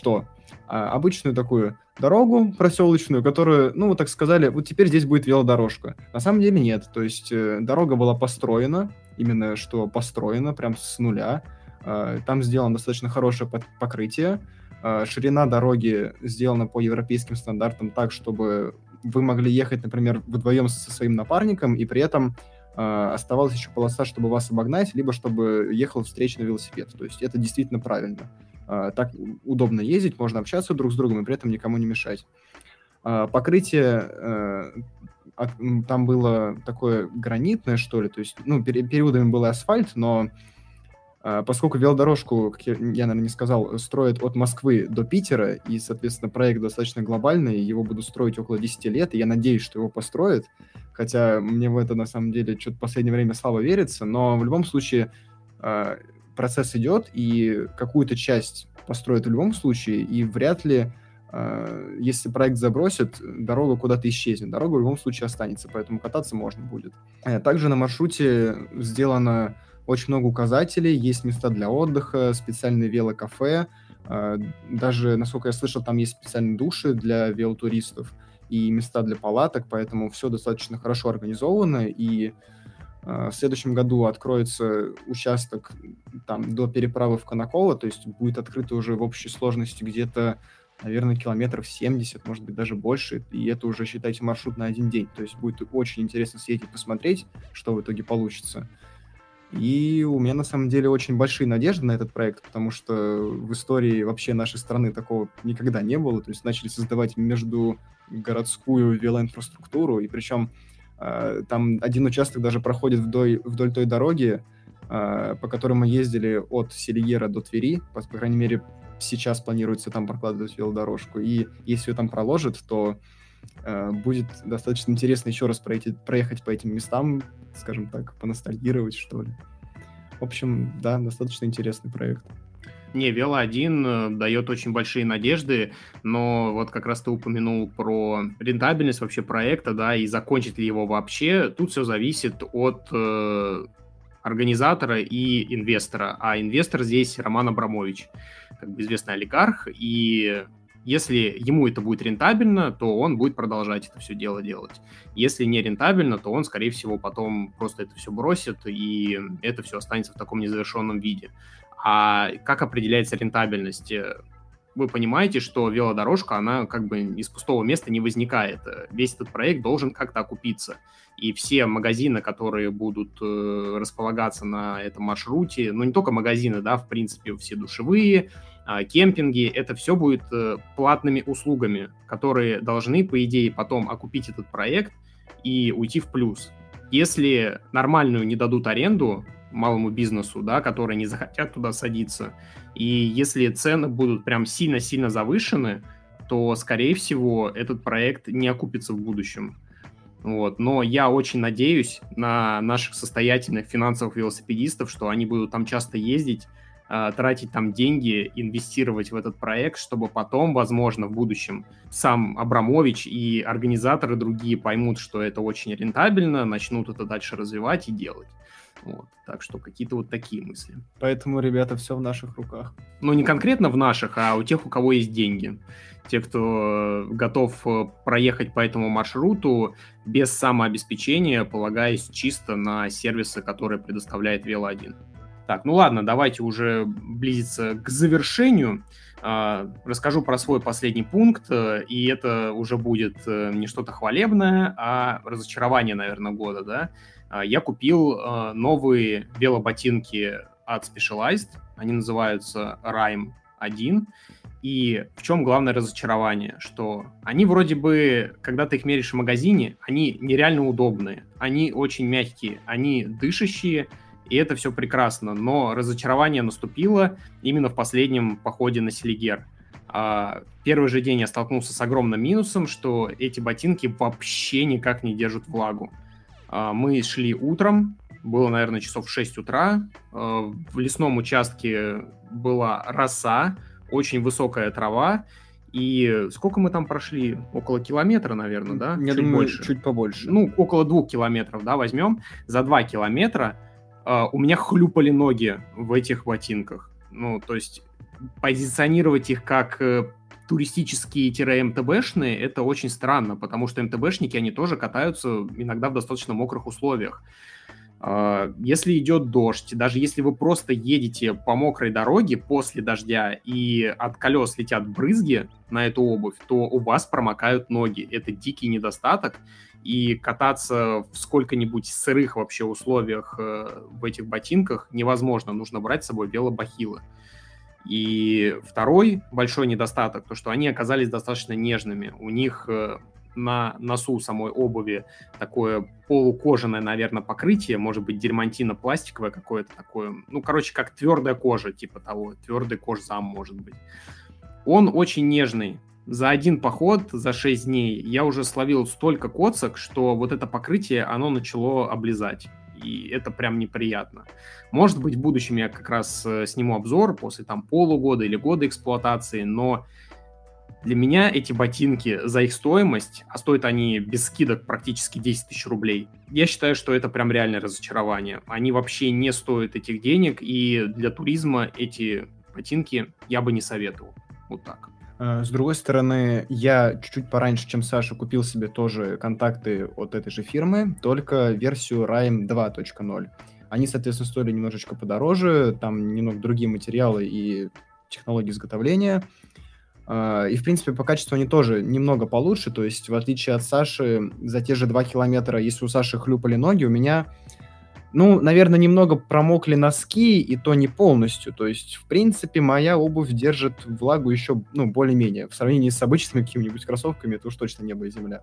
а, обычную такую дорогу проселочную, которую, ну, вот так сказали, вот теперь здесь будет велодорожка. На самом деле нет, то есть э, дорога была построена, именно что построена, прям с нуля. Э, там сделано достаточно хорошее под- покрытие. Э, ширина дороги сделана по европейским стандартам так, чтобы вы могли ехать, например, вдвоем со своим напарником, и при этом э, оставалась еще полоса, чтобы вас обогнать, либо чтобы ехал встречный велосипед. То есть это действительно правильно. Uh, так удобно ездить, можно общаться друг с другом и при этом никому не мешать. Uh, покрытие uh, от, там было такое гранитное, что ли, то есть, ну, пер- периодами был асфальт, но uh, поскольку велодорожку, как я, я, наверное, не сказал, строят от Москвы до Питера, и, соответственно, проект достаточно глобальный, его будут строить около десять лет, и я надеюсь, что его построят, хотя мне в это, на самом деле, что-то в последнее время слабо верится, но в любом случае uh, процесс идет, и какую-то часть построят в любом случае, и вряд ли, э, если проект забросит, дорога куда-то исчезнет. Дорога в любом случае останется, поэтому кататься можно будет. Также на маршруте сделано очень много указателей, есть места для отдыха, специальные велокафе, э, даже, насколько я слышал, там есть специальные души для велотуристов и места для палаток, поэтому все достаточно хорошо организовано, и в следующем году откроется участок там до переправы в Конаково, то есть будет открыто уже в общей сложности где-то, наверное, километров семьдесят, может быть, даже больше, и это уже, считайте, маршрут на один день, то есть будет очень интересно съездить, посмотреть, что в итоге получится. И у меня, на самом деле, очень большие надежды на этот проект, потому что в истории вообще нашей страны такого никогда не было, то есть начали создавать междугородскую велоинфраструктуру, и причем там один участок даже проходит вдоль, вдоль той дороги, по которой мы ездили от Селигера до Твери. По, по крайней мере, сейчас планируется там прокладывать велодорожку. И если ее там проложат, то э, будет достаточно интересно еще раз пройти, проехать по этим местам, скажем так, поностальгировать, что ли. В общем, да, достаточно интересный проект. Не, Вело один дает очень большие надежды, но вот как раз ты упомянул про рентабельность вообще проекта, да, и закончит ли его вообще. Тут все зависит от э, организатора и инвестора, а инвестор здесь Роман Абрамович, как бы известный олигарх, и если ему это будет рентабельно, то он будет продолжать это все дело делать. Если не рентабельно, то он, скорее всего, потом просто это все бросит, и это все останется в таком незавершенном виде. А как определяется рентабельность? Вы понимаете, что велодорожка, она как бы из пустого места не возникает. Весь этот проект должен как-то окупиться. И все магазины, которые будут э, располагаться на этом маршруте, ну не только магазины, да, в принципе, все душевые, э, кемпинги, это все будет э, платными услугами, которые должны, по идее, потом окупить этот проект и уйти в плюс. Если нормальную не дадут аренду малому бизнесу, да, которые не захотят туда садиться, и если цены будут прям сильно-сильно завышены, то, скорее всего, этот проект не окупится в будущем. Вот. Но я очень надеюсь на наших состоятельных финансовых велосипедистов, что они будут там часто ездить, тратить там деньги, инвестировать в этот проект, чтобы потом, возможно, в будущем сам Абрамович и организаторы другие поймут, что это очень рентабельно, начнут это дальше развивать и делать. Вот. Так что какие-то вот такие мысли. Поэтому, ребята, все в наших руках. Ну, не конкретно в наших, а у тех, у кого есть деньги. Те, кто готов проехать по этому маршруту без самообеспечения, полагаясь чисто на сервисы, которые предоставляет Вело один. Так, ну ладно, давайте уже близиться к завершению. Расскажу про свой последний пункт, и это уже будет не что-то хвалебное, а разочарование, наверное, года, да. Я купил новые велоботинки от Specialized, они называются Райм один, и в чем главное разочарование, что они вроде бы, когда ты их меряешь в магазине, они нереально удобные, они очень мягкие, они дышащие, и это все прекрасно, но разочарование наступило именно в последнем походе на Селигер. Первый же день я столкнулся с огромным минусом, что эти ботинки вообще никак не держат влагу. Мы шли утром, было, наверное, часов в шесть утра, в лесном участке была роса, очень высокая трава, и сколько мы там прошли? Около километра, наверное, да? Я чуть думаю, больше. Чуть побольше. Ну, около двух километров, да, возьмем. За два километра Uh, у меня хлюпали ноги в этих ботинках. Ну, то есть позиционировать их как uh, туристические-эм тэ бэ-шные, это очень странно, потому что эм тэ бэ-шники, они тоже катаются иногда в достаточно мокрых условиях. Если идет дождь, даже если вы просто едете по мокрой дороге после дождя и от колес летят брызги на эту обувь, то у вас промокают ноги. Это дикий недостаток, и кататься в сколько-нибудь сырых вообще условиях в этих ботинках невозможно. Нужно брать с собой велобахилы. И второй большой недостаток, то что они оказались достаточно нежными. У них на носу самой обуви такое полукожаное, наверное, покрытие, может быть, дермантино-пластиковое какое-то такое, ну, короче, как твердая кожа, типа того, твердый кожзам, может быть. Он очень нежный. За один поход, за шесть дней, я уже словил столько коцок, что вот это покрытие, оно начало облизать. И это прям неприятно. Может быть, в будущем я как раз сниму обзор после там полугода или года эксплуатации, но для меня эти ботинки за их стоимость, а стоят они без скидок практически десять тысяч рублей, я считаю, что это прям реальное разочарование. Они вообще не стоят этих денег, и для туризма эти ботинки я бы не советовал. Вот так. С другой стороны, я чуть-чуть пораньше, чем Саша, купил себе тоже контакты от этой же фирмы, только версию райм два точка ноль. Они, соответственно, стоили немножечко подороже, там немного другие материалы и технологии изготовления. И, в принципе, по качеству они тоже немного получше, то есть, в отличие от Саши, за те же два километра, если у Саши хлюпали ноги, у меня, ну, наверное, немного промокли носки, и то не полностью, то есть, в принципе, моя обувь держит влагу еще, ну, более-менее, в сравнении с обычными какими-нибудь кроссовками, это уж точно небо и земля.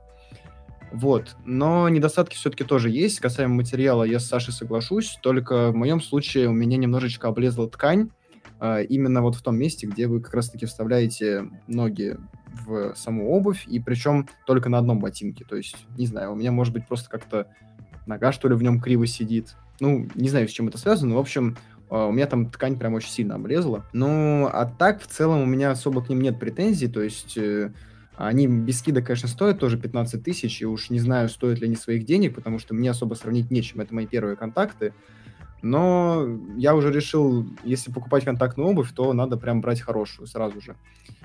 Вот, но недостатки все-таки тоже есть, касаемо материала я с Сашей соглашусь, только в моем случае у меня немножечко облезла ткань, именно вот в том месте, где вы как раз-таки вставляете ноги в саму обувь, и причем только на одном ботинке. То есть, не знаю, у меня, может быть, просто как-то нога, что ли, в нем криво сидит. Ну, не знаю, с чем это связано, но, в общем, у меня там ткань прям очень сильно облезла. Ну, а так, в целом, у меня особо к ним нет претензий, то есть... Они без скидок, конечно, стоят тоже пятнадцать тысяч, и уж не знаю, стоят ли они своих денег, потому что мне особо сравнить нечем. Это мои первые контакты. Но я уже решил, если покупать контактную обувь, то надо прям брать хорошую сразу же.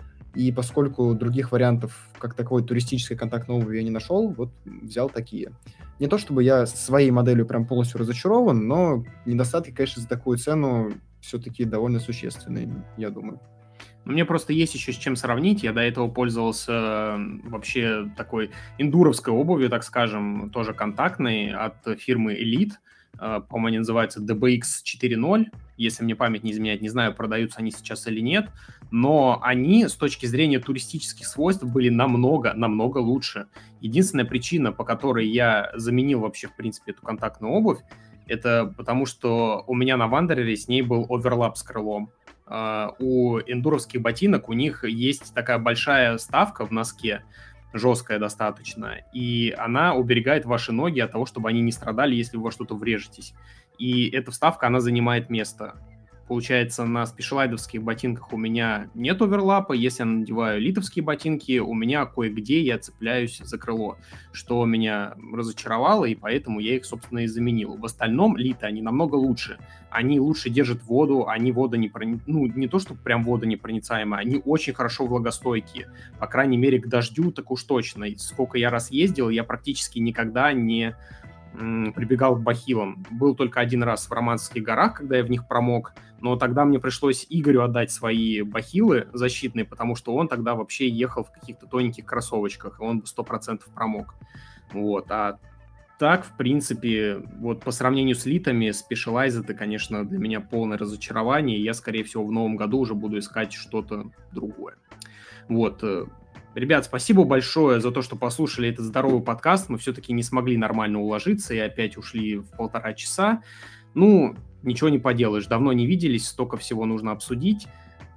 И поскольку других вариантов, как таковой туристической контактной обуви я не нашел, вот взял такие. Не то чтобы я своей моделью прям полностью разочарован, но недостатки, конечно, за такую цену все-таки довольно существенные, я думаю. Мне просто есть еще с чем сравнить. Я до этого пользовался вообще такой эндуровской обувью, так скажем, тоже контактной от фирмы Elite. По-моему, они называются ди би икс четыре ноль. Если мне память не изменяет, не знаю, продаются они сейчас или нет. Но они с точки зрения туристических свойств были намного, намного лучше. Единственная причина, по которой я заменил вообще, в принципе, эту контактную обувь, это потому что у меня на Вандерере с ней был оверлап с крылом. Uh, у эндуровских ботинок у них есть такая большая вставка в носке, жесткая достаточно, и она уберегает ваши ноги от того, чтобы они не страдали, если вы во что-то врежетесь. И эта вставка, она занимает место. Получается, на спешилайдовских ботинках у меня нет оверлапа, если я надеваю литовские ботинки, у меня кое-где я цепляюсь за крыло, что меня разочаровало, и поэтому я их, собственно, и заменил. В остальном литы, они намного лучше. Они лучше держат воду, они водонепроницаемые, ну, не то, что прям водонепроницаемые, они очень хорошо влагостойкие. По крайней мере, к дождю так уж точно. И сколько я раз ездил, я практически никогда не прибегал к бахилам. Был только один раз в Романских горах, когда я в них промок, но тогда мне пришлось Игорю отдать свои бахилы защитные, потому что он тогда вообще ехал в каких-то тоненьких кроссовочках, и он бы сто процентов промок. Вот, а так, в принципе, вот по сравнению с литами, Specialized это, конечно, для меня полное разочарование, и я, скорее всего, в новом году уже буду искать что-то другое. Вот, ребят, спасибо большое за то, что послушали этот здоровый подкаст. Мы все-таки не смогли нормально уложиться и опять ушли в полтора часа. Ну, ничего не поделаешь, давно не виделись, столько всего нужно обсудить.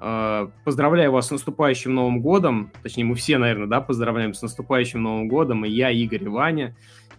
Поздравляю вас с наступающим Новым годом. Точнее, мы все, наверное, да, поздравляем с наступающим Новым годом. И я, Игорь, и Ваня.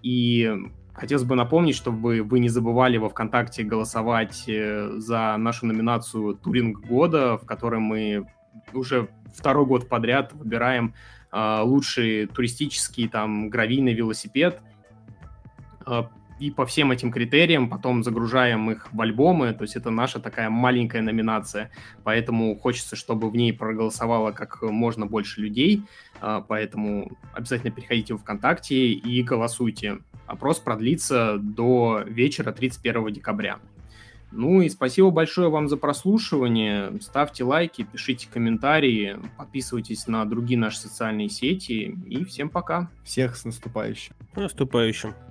И хотелось бы напомнить, чтобы вы не забывали во ВКонтакте голосовать за нашу номинацию «Туринг года», в которой мы уже второй год подряд выбираем э, лучший туристический там гравийный велосипед. Э, и по всем этим критериям потом загружаем их в альбомы, то есть это наша такая маленькая номинация, поэтому хочется, чтобы в ней проголосовало как можно больше людей, поэтому обязательно переходите в ВКонтакте и голосуйте. Опрос продлится до вечера тридцать первого декабря. Ну и спасибо большое вам за прослушивание. Ставьте лайки, пишите комментарии, подписывайтесь на другие наши социальные сети. И всем пока. Всех с наступающим. Наступающим.